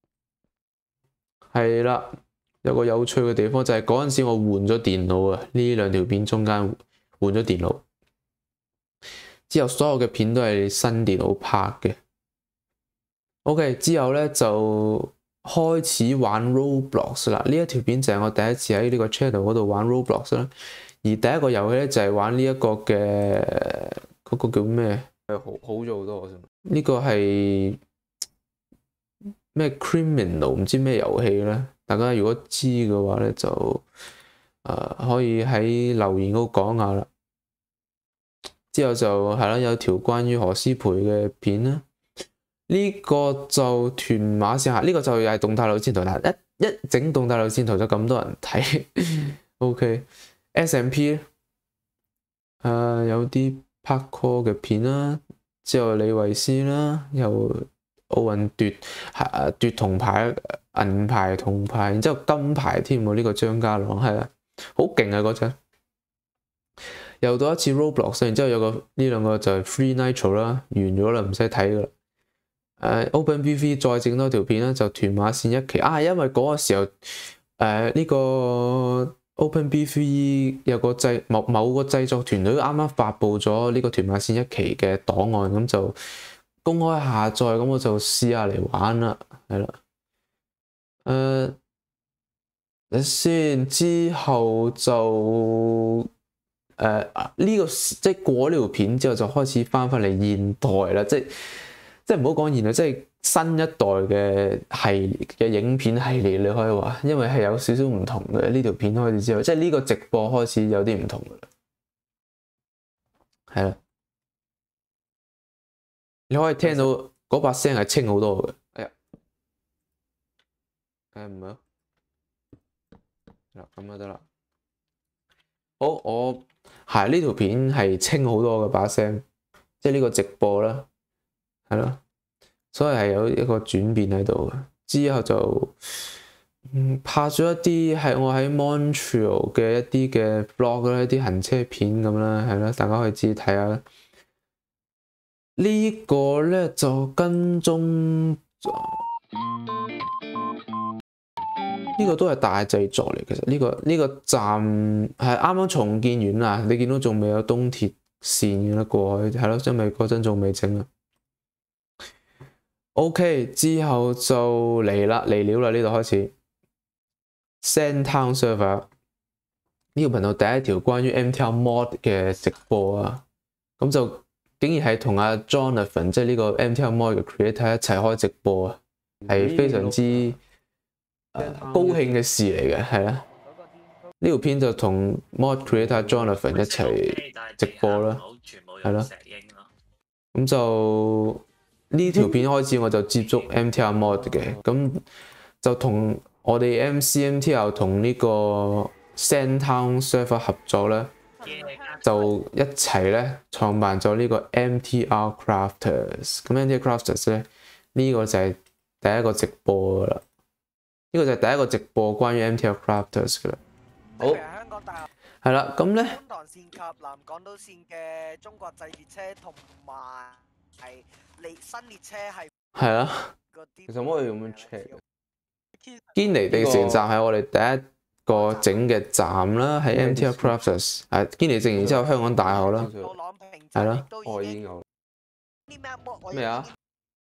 係啦，有個有趣嘅地方就係嗰陣時我換咗電腦啊，呢兩條片中間換咗電腦，之後所有嘅片都係新電腦拍嘅。OK， 之後咧就開始玩 Roblox 啦。呢一條片就係我第一次喺呢個 channel 嗰度玩 Roblox 啦。而第一個遊戲咧就係玩呢一個嘅嗰、嗰個叫咩？係好好咗好多。呢個係。咩 criminal 唔知咩遊戲咧？大家如果知嘅話咧，就誒、呃、可以喺留言嗰度講下啦。之後就係啦，有條關於何詩蓓嘅片啦。呢、這個就屯馬線下，呢、這個就又係動態路線圖啦。一一整動態路線圖就咁多人睇。OK，S M P 咧，誒、呃、有啲 parkour 嘅片啦。之後李慧詩啦，又。奧運奪係奪銅牌、銀牌、銅牌，然之後金牌添喎。呢、這個張家朗係啊，好勁啊嗰陣。又到一次 Roblox， 然之後有個呢兩個就係 Free Nitro 啦，完咗啦，唔使睇噶啦。誒、uh, OpenBV 再整多條片啦，就屯馬線一期啊，因為嗰個時候誒呢、呃這個 OpenBV 有個製某某個製作團隊啱啱發布咗呢個屯馬線一期嘅檔案，咁就。公開下載，咁我就試下嚟玩啦，係啦。誒、呃，你先之後就誒呢、呃這個即係過呢條片之後就開始翻返嚟現代啦，即係即係唔好講現代，即係新一代嘅系列嘅影片系列，你可以話，因為係有少少唔同嘅呢條片開始之後，即係呢個直播開始有啲唔同嘅啦，係啦。你可以聽到嗰把聲係清好多嘅。哎呀，誒唔係啊，嗱咁就得啦。好，我係呢條片係清好多嘅把聲，即係呢個直播啦，係咯，所以係有一個轉變喺度嘅。之後就嗯拍咗一啲係我喺 Montreal 嘅一啲嘅 vlog 啦，一啲行車片咁啦，係啦，大家可以自己睇下。呢個咧就跟蹤，呢、這個都係大製作嚟。其實呢、這個呢、這個站係啱啱重建完啦，你見到仲未有東鐵線嘅啦過去，係咯，因為嗰陣仲未整啊。OK， 之後就嚟啦，嚟料啦，呢度開始。Sandtown Server 呢個頻道第一條關於 M T L mod 嘅直播啊，咁就。竟然係同阿 Jonathan 即係呢個 M T L mod 嘅 creator 一齊開直播啊，係非常之、呃、高興嘅事嚟嘅，係啦。呢條片就同 mod creator Jonathan 一齊直播啦，係咯。咁就呢條片開始我就接觸 M T L mod 嘅，咁就同我哋 M C M T L 同呢個 Sandtown Server 合作啦。就一齊咧創辦咗呢個 M T L Crafters，咁 M T L Crafters 咧呢、這個就係第一個直播噶啦，呢、這個就係第一個直播關於 M T L Crafters 噶啦。好，係啦，咁咧觀塘線及南港島線嘅中國製列車同埋係列新列車係係啊，其實我可以咁樣 check 嘅。堅尼地城站係我哋第一個整嘅站啦，喺 M T L Crafters， 係堅尼地城，然之後香港大學啦，係咯，我已經有咩啊？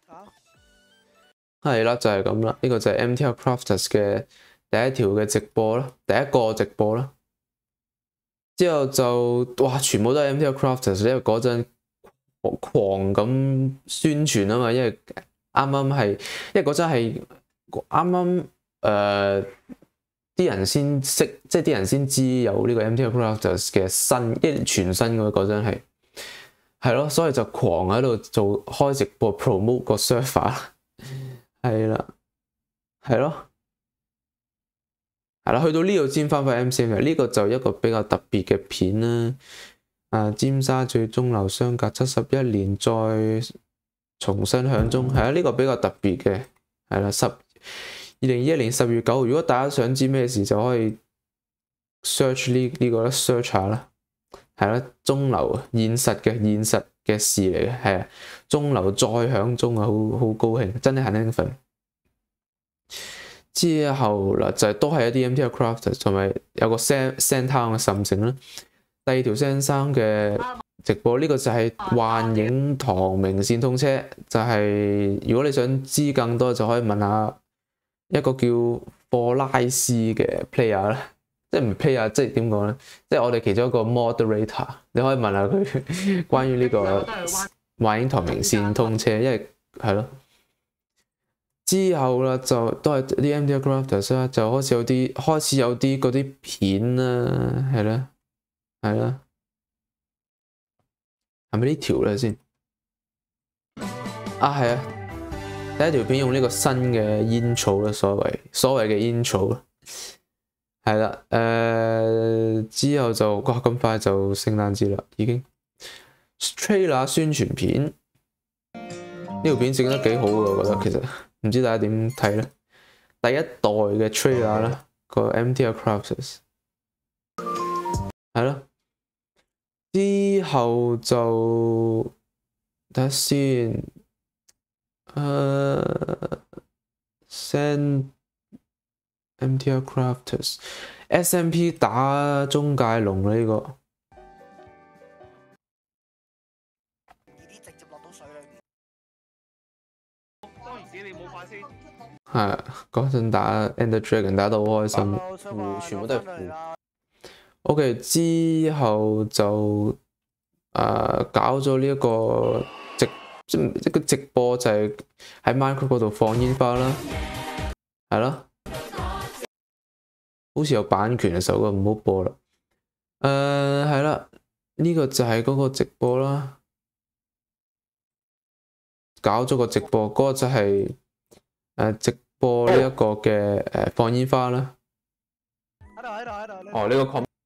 係啦，就係咁啦。呢個就係 M T L Crafters 嘅第一條嘅直播啦，第一個直播啦。之後就哇，全部都係 M T L Crafters，因為嗰陣狂咁宣傳啊嘛，因為啱啱係，因為嗰陣係啱啱誒啲人先識，即係啲人先知有呢個 M T L Crafters 嘅新，一全新嘅嗰陣係係咯，所以就狂喺度做開直播 promote 個 server， 係啦，係咯。係啦，去到呢度先翻返 M C M 嘅，呢個就一個比較特別嘅片啦。啊，尖沙咀鐘樓相隔七十一年再重新響鐘，係啊，呢個比較特別嘅，係啦，十二零二一年十月九號。如果大家想知咩事，就可以 search 呢呢個咧 search 下啦。係啦，鐘樓現實嘅現實嘅事嚟嘅，係啊，鐘樓再響鐘啊，好好高興，真係很興奮。之後啦，就係、是、都係一啲 M T L Crafters 同埋有個 Sandtown 嘅岑城啦。第二條 Sand 生嘅直播，呢、這個就係幻影堂明線通車。就係、是、如果你想知更多，就可以問下一個叫貨拉斯嘅 player 啦，即係唔係 player，即係點講咧？即係我哋其中一個 moderator，你可以問下佢關於呢個幻影堂明線通車，因為係咯。之後啦，就都係啲 M T L Crafters 啦，就開始有啲開始有啲嗰啲片啦，係啦，係啦，係咪呢條咧先？啊，係啊，第一條片用呢個新嘅 intro 啦，所謂所謂嘅 intro 啦，係啦，誒、呃、之後就哇咁快就聖誕節啦，已經 trailer 宣傳片呢條片整得幾好嘅，我覺得其實。唔知大家點睇咧？第一代嘅 trailer 啦，個 M T L Crafters 係咯，之後就睇下先，誒 send M T L Crafters S M P 打中介龍啦呢個。係嗰陣打 Ender Dragon 打得好開心，全部都係負。O.K. 之後就誒、呃、搞咗呢一個直即係一個直播，就係喺 Minecraft 嗰度放煙花啦，係咯，好似有版權嘅首歌唔好播啦。誒係啦，呢、這個就係嗰個直播啦，搞咗個直播，嗰、那個就係、是、誒、呃、直播呢一個嘅誒放煙花啦。喺度喺度喺度。哦，呢、這個 com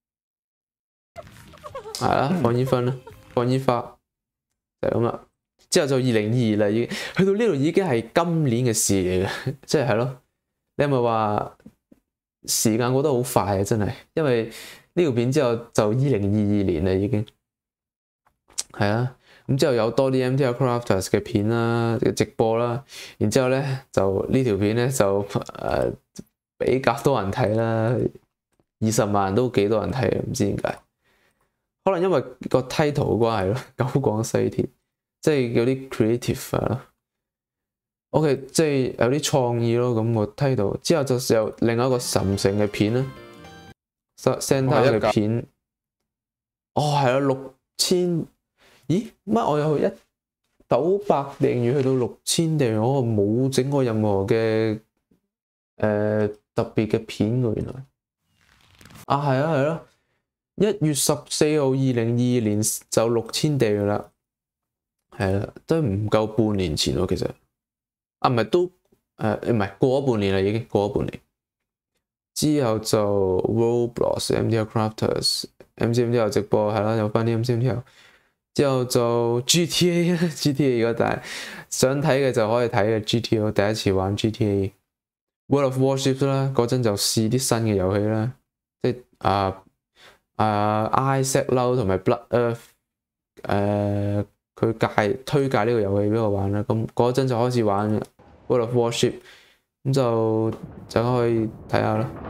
係啦，放煙花啦，放煙花就係咁啦。之後就二零二二啦，已經去到呢度已經係今年嘅事嚟嘅，即係係咯。你係咪話時間過得好快啊？真係，因為呢條片之後就二零二二年啦，已經係啊。咁之後有多啲 M T L Crafters 嘅片啦，嘅直播啦，然之後咧就呢條片咧就誒、呃、比較多人睇啦，二十萬都幾多人睇啊，唔知點解，可能因為個 title 嘅關係咯，九廣西鐵，即係有啲 creative 啊 ，OK， 即係有啲創意咯，咁個 title 之後就有另外一個岑城嘅片啦 ，Sandtown 嘅片，哦係啊，六千。咦？乜我有一九百訂閱去到六千訂閱，我冇整過任何嘅誒、呃、特別嘅片喎，原來啊係啊係咯，一月十四號二零二二年就六千訂閱啦，係啦，都唔夠半年前喎，其實啊唔係都誒唔係過咗半年啦，已經過咗半年。之後就 Roblox M T L Crafters M C M T L 直播係啦，有翻啲 M C M T L。之後就 G T A 啦 ，G T A 如果大家想睇嘅就可以睇嘅 G T A， 我第一次玩 G T A。World of Warships 啦，嗰陣就試啲新嘅遊戲啦，即係啊啊 Isaac Low 同埋 Blood Earth， 誒、呃、佢介推介呢個遊戲俾我玩啦，咁嗰陣就開始玩 World of Warships， 咁就就可以睇下啦。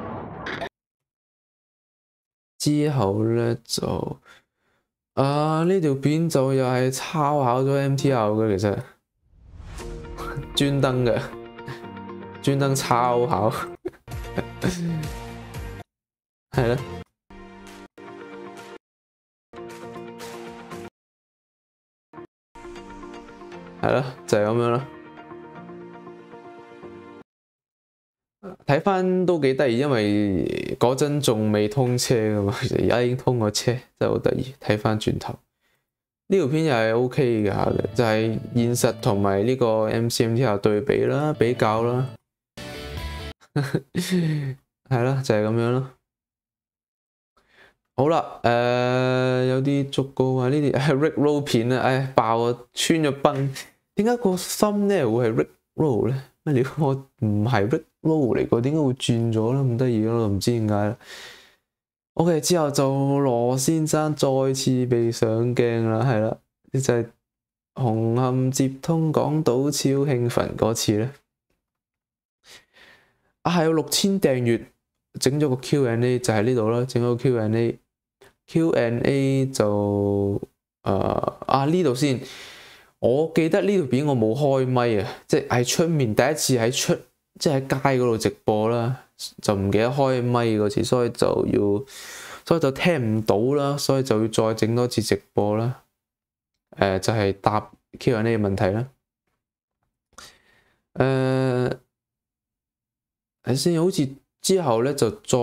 之後咧就〜啊！呢條片就又係抄考咗 M T L 嘅，其實專登嘅，專登抄考，係啦。係咯，就係、是、咁樣咯。睇翻都幾得意，因為嗰陣仲未通車噶嘛，其實而家已經通咗車，真係好得意。睇翻轉頭，呢條片又係 O K 嘅，就係、是、現實同埋呢個 M C M T R 對比啦、比較啦，係啦，就係、是、咁樣咯。好啦，誒、呃、有啲竹篙啊，呢啲係 Rick Roll 片啊，唉爆啊，穿咗崩。點解個心咧會係 Rick Roll 咧？乜料我唔係 Rick Roll 嚟個，點解會轉咗咧？咁得意咯，唔知點解啦。OK， 之後就羅先生再次被上鏡啦，係啦，呢就係紅磡接通港島超興奮嗰次咧。啊，係有六千訂閱，整咗個 Q and A 就喺呢度啦，整咗個 Q and A。Q and A 就誒、呃、啊呢度先。我記得呢條片我冇開咪啊，即係喺出面第一次喺出，即係喺街嗰度直播啦，就唔記得開咪嗰次，所以就要，所以就聽唔到啦，所以就要再整多次直播啦。誒、呃，就係、是、答 Q and A 嘅問題啦。誒、呃，睇先，好似之後咧就再，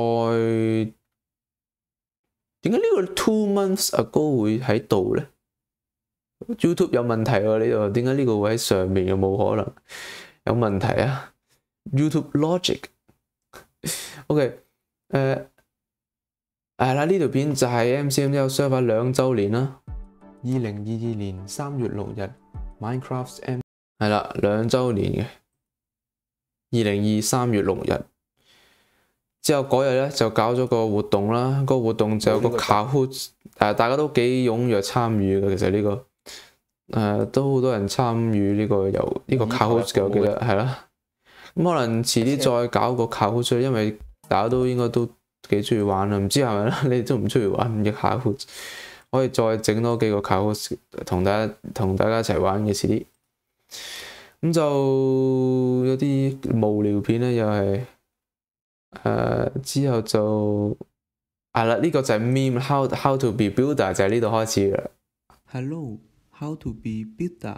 點解呢個 two months ago 會喺度咧？YouTube 有問題喎，呢度點解呢個會喺上面？有冇可能有問題啊 ？YouTube Logic，OK， 誒係啦，呢條片就係 M C M T R server 兩週年啦，二零二二年三月六日 Minecraft M 係啦兩週年嘅，二零二三月六日之後嗰日咧就搞咗個活動啦，個活動就有個 Kahoot， 誒大家都幾踴躍參與嘅，其實呢、這個。誒、呃，都好多人參與呢個由呢、這個 Kahoot 嘅，我記得係啦。咁可能遲啲再搞個 Kahoot，因為大家都應該都幾中意玩啦。唔知係咪啦？你哋都唔中意玩嘅 Kahoot，可以再整多幾個 Kahoot 同大家同大家一齊玩嘅遲啲。咁就有啲無聊片咧，又係誒之後就係啦，呢、這個就係 meme how how to be builder 就係呢度開始嘅。 Hello。How to be builder？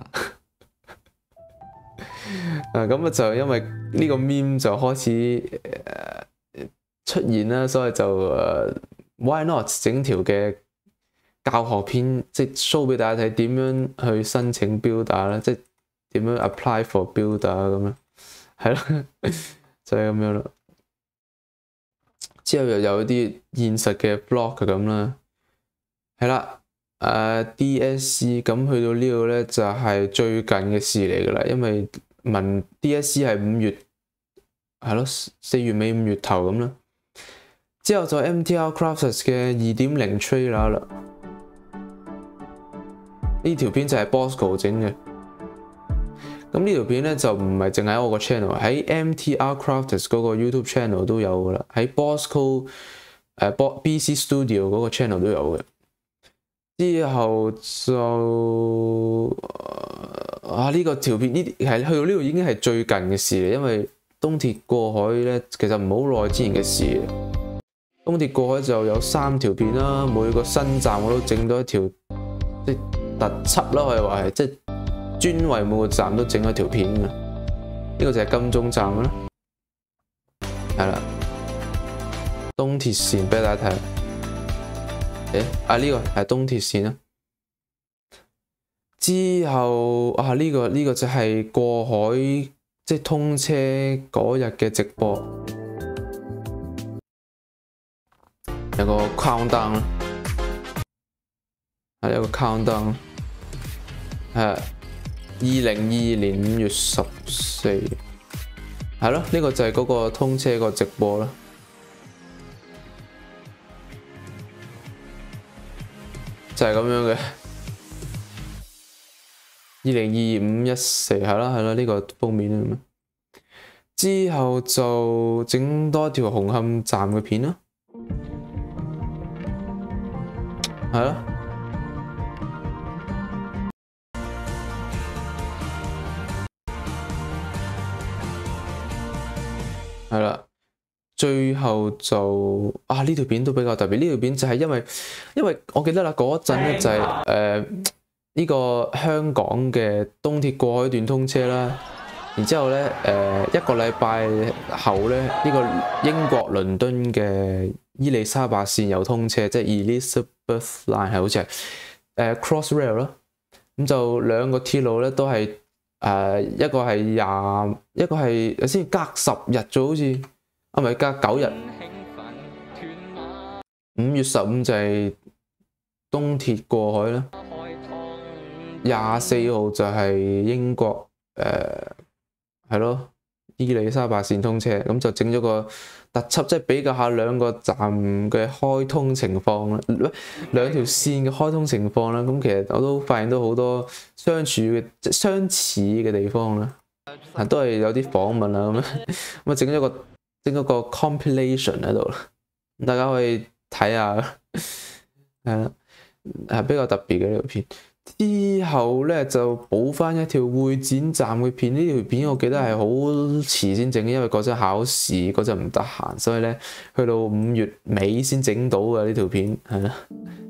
啊咁啊就因為呢個 meme 就開始、呃、出現啦，所以就誒、呃、why not 整條嘅教學片，即係 show 俾大家睇點樣去申請 builder 啦，即係點樣 apply for builder 咁樣，係咯，就係、是、咁樣咯。之後又有啲現實嘅 vlog 咁啦，係啦。誒、uh, D S C 咁去到呢度咧就係、是、最近嘅事嚟噶啦，因為文 D S C 係五月係咯，四月尾五月頭咁啦。之後就 M T R Crafts 嘅二點零 trailer 啦，呢條片就係 Bosco 整嘅。咁呢條片咧就唔係淨喺我個 channel， 喺 M T R Crafts 嗰個 YouTube channel 都有噶啦，喺 Bosco 誒、uh, B C Studio 嗰個 channel 都有嘅。之後就啊呢、這個條片呢啲係去到呢度已經係最近嘅事嚟，因為東鐵過海咧其實唔好耐之前嘅事。東鐵過海就有三條片啦，每個新站我都整到一條即係特輯啦，可以話係即係專為每個站都整咗條片嘅。呢、這個就係金鐘站啦，係啦，東鐵線俾大家睇。誒啊呢、這個係東鐵線啦，之後啊呢、這個呢、這個就係過海即係通車嗰日嘅直播，有個 countdown 啦，係有個 countdown，係二零二二年五月十四，係咯，呢個就係嗰個通車個直播啦。就係咁樣嘅，二零二五一四係啦係啦，呢個封面啊。之後就整多條紅磡站嘅片啦，係啦。 係啦。最後就啊呢條片都比較特別，呢條片就係因為因為我記得啦嗰陣咧就係誒呢個香港嘅東鐵過海段通車啦，然之後咧誒、呃、一個禮拜後咧呢、呢個英國倫敦嘅伊麗莎白線又通車，即係 Elizabeth Line 係好似係誒 Crossrail 咯，咁就兩個鐵路咧都係誒、呃、一個係廿一個係先隔十日咗好似。啊，咪隔九日，五月十五就係東鐵過海啦，廿四號就係英國誒係咯伊麗莎白線通車，咁就整咗個特輯，即係比較下兩個站嘅開通情況啦，兩條線嘅開通情況啦。咁其實我都發現到好多相處嘅即相似嘅地方啦，都係有啲訪問啊咁樣，咁啊整咗個。整嗰個 compilation 喺度，大家可以睇下，係啦，係比較特別嘅呢條片。之後咧就補翻一條會展站嘅片，呢條片我記得係好遲先整，因為嗰陣考試嗰陣唔得閒，所以咧去到五月尾先整到嘅呢條片，係啦。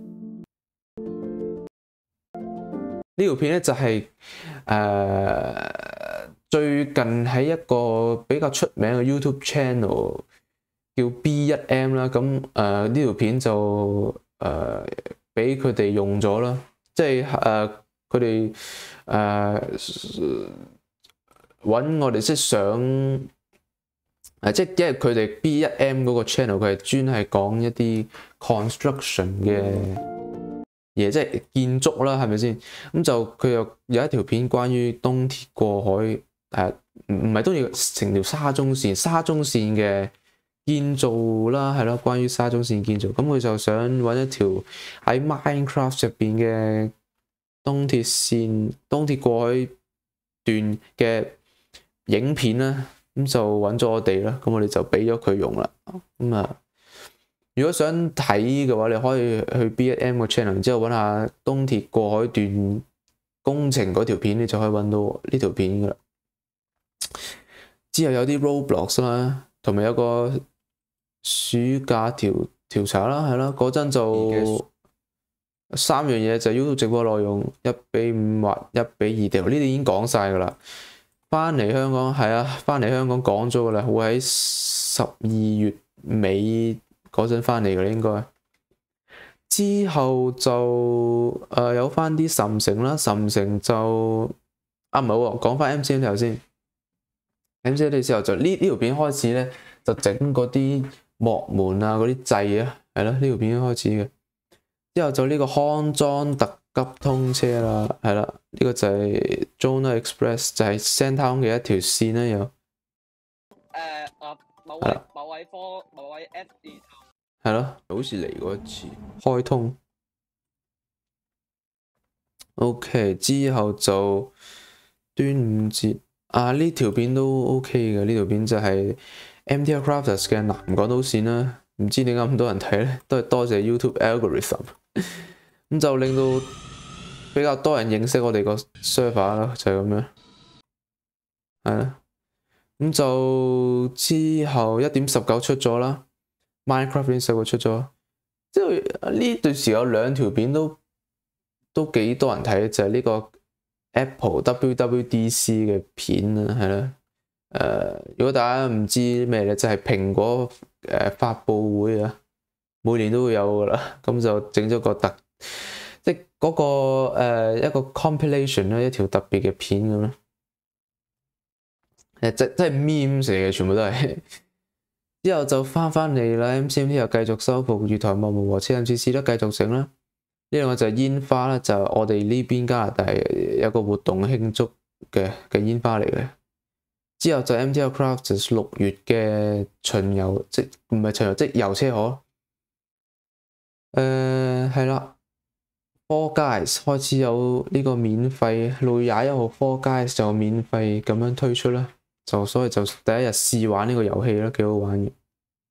呢條片咧就係、是、誒。呃最近喺一個比較出名嘅 YouTube channel 叫 B 一 M 啦，咁誒呢條片就誒俾佢哋用咗啦，即係誒佢哋誒揾我哋即係想誒，即係因為佢哋 B 一 M 嗰個 channel 佢係專係講一啲 construction 嘅嘢，即係建築啦，係咪先？咁就佢又有一條片關於東鐵過海。誒唔唔係都要成條沙中線，沙中線嘅建造啦，係咯，關於沙中線建造，咁佢就想揾一條喺 Minecraft 入邊嘅東鐵線、東鐵過海段嘅影片啦，咁就揾咗我哋啦，咁我哋就俾咗佢用啦。咁啊，如果想睇嘅話，你可以去 B 一 M 個 channel， 然之後揾下東鐵過海段工程嗰條片，你就可以揾到呢條片噶啦。之後有啲 Roblox 啦，同埋有個暑假調調查啦，係啦，嗰陣就三樣嘢就係 YouTube 直播內容一比五或一比二條，呢啲已經講晒噶啦。翻嚟香港係啊，翻嚟香港講咗噶啦，會喺十二月尾嗰陣翻嚟噶啦應該。之後就誒、呃、有翻啲岑城啦，岑城就啊唔係喎，講翻 M C N 頭先。M C N 嘅時候就呢呢條片開始咧，就整嗰啲幕門啊，嗰啲掣啊，係咯，呢條片開始嘅。之後就呢個康莊特急通車啦，係啦，呢、呢個就係 Jonah Express，就係 Sandtown 嘅一條線啦又。誒、 呃，啊某位某位科某位 F D 係咯，好似嚟過一次開通。OK， 之後就端午節。啊！呢條片都 OK 嘅，呢條片就係 M T L Crafters 嘅南港島線啦。唔知點解咁多人睇咧，都係多謝 YouTube algorithm，咁就令到比較多人認識我哋個 server 啦，就係咁樣。係啦，咁就之後一點十九出咗啦 ，Minecraft 一點十九出咗，即係呢段時有兩條片都都幾多人睇，就係呢個。Apple W W D C 嘅片啦，係啦，誒、呃，如果大家唔知咩咧，就係、是、蘋果誒、呃、發佈會啊，每年都會有噶啦，咁就整咗個特，即係嗰、那個、呃、一個 compilation 啦，一條特別嘅片咁咯，誒，即即係 memes 嚟嘅，全部都係。之後就翻返嚟啦 ，M C M T 又繼續修復月台幕門和車站設施都繼續整啦。呢兩個就係煙花啦，就係、我哋呢邊加拿大有個活動慶祝嘅嘅煙花嚟嘅。之後就 M T L Crafters 六月嘅巡遊，即唔係巡遊，即遊車河。誒係啦 ，Four Guys 開始有呢個免費，六月廿一號 Four Guys 就免費咁樣推出啦，就所以就第一日試玩呢個遊戲啦，幾好玩嘅。誒、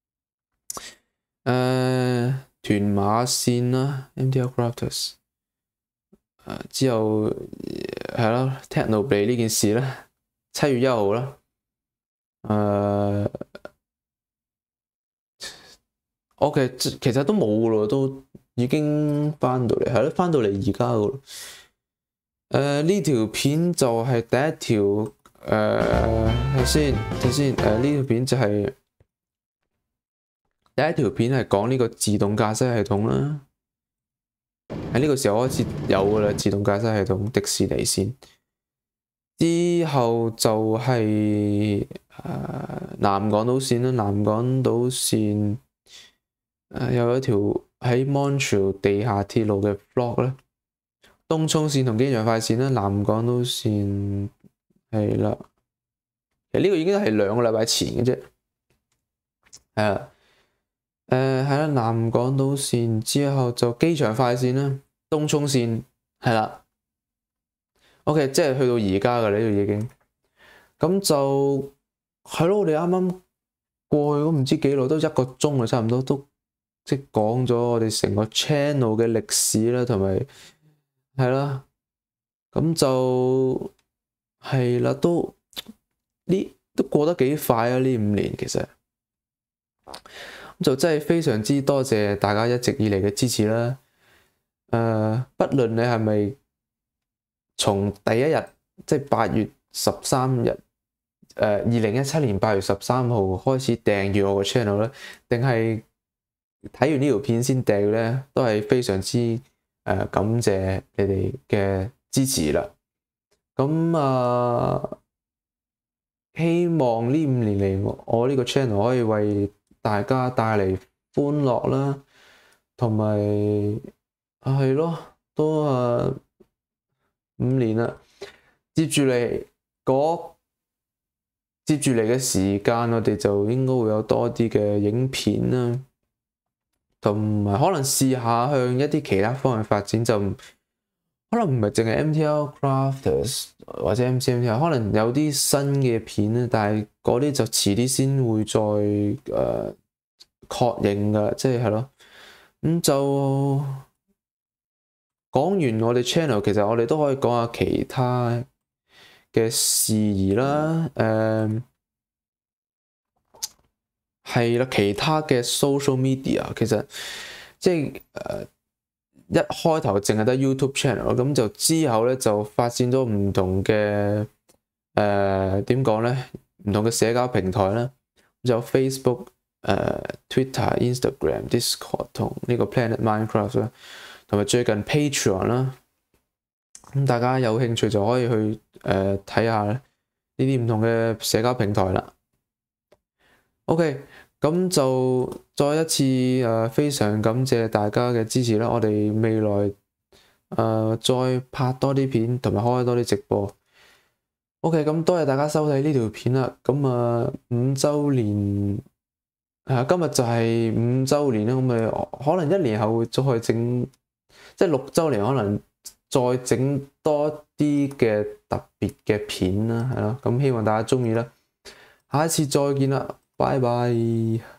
呃。屯馬線啦 ，M T L Crafters，誒之後係咯 ，Technoblade 呢件事咧，七月一號啦，誒我其實其實都冇噶咯，都已經翻到嚟，係咯，翻到嚟而家噶咯。誒呢條片就係第一條，誒睇先睇先，誒呢條片就係第一條片係講呢個自動駕駛系統啦。喺呢個時候開始有噶啦，自動駕駛系統迪士尼線。之後就係、是、誒、呃、南港島線啦，南港島線誒、呃、有一條喺 Montreal 地下鐵路嘅 vlog 咧，東涌線同機場快線啦，南港島線係啦，其實呢個已經係兩個禮拜前嘅啫，係啊，誒係啦，南港島線之後就機場快線啦，東涌線係啦。OK，即係去到而家嘅呢度已經，咁就係咯。我哋啱啱過去都唔知幾耐，都一個鐘啊，差唔多都即係講咗我哋成個 channel 嘅歷史啦，同埋係啦，咁就係啦，都呢都過得幾快啊！呢五年其實咁就真係非常之多謝大家一直以嚟嘅支持啦。誒、呃，不論你係咪從第一日即係八月十三日，誒二零一七年八月十三號開始訂閱我個 channel 咧，定係睇完呢條片先訂閱咧，都係非常之誒、呃、感謝你哋嘅支持啦。咁啊、呃，希望呢五年嚟我呢個 channel 可以為大家帶嚟歡樂啦，同埋係咯，都啊〜、呃五年啦，接住嚟嗰接住嚟嘅時間，我哋就應該會有多啲嘅影片啦，同埋可能試下向一啲其他方向發展，就可能唔係淨係 M T L Crafters 或者 M C M T L， 可能有啲新嘅片咧，但係嗰啲就遲啲先會再誒、呃、確認㗎，即係係咯，咁就。講完我哋 channel， 其實我哋都可以講下其他嘅事宜啦。誒係啦，其他嘅 social media 其實即係誒、呃、一開頭淨係得 YouTube channel，咁就之後咧就發展咗唔同嘅誒點講咧，唔同嘅社交平台啦，就有 Facebook、誒、呃、Twitter、Instagram、Discord 同呢個 Planet Minecraft 啦。同埋最近 Patreon 啦，咁大家有興趣就可以去誒睇下呢啲唔同嘅社交平台啦。OK，咁就再一次誒、呃、非常感謝大家嘅支持啦。我哋未來誒、呃、再拍多啲片，同埋開多啲直播。OK，咁多謝大家收睇呢條片啦。咁啊五週年啊，今日就係五週年啦。咁咪可能一年後會再整。即係六週年，可能再整多啲嘅特別嘅片啦，係咯，咁希望大家鍾意啦，下一次再見啦，拜拜。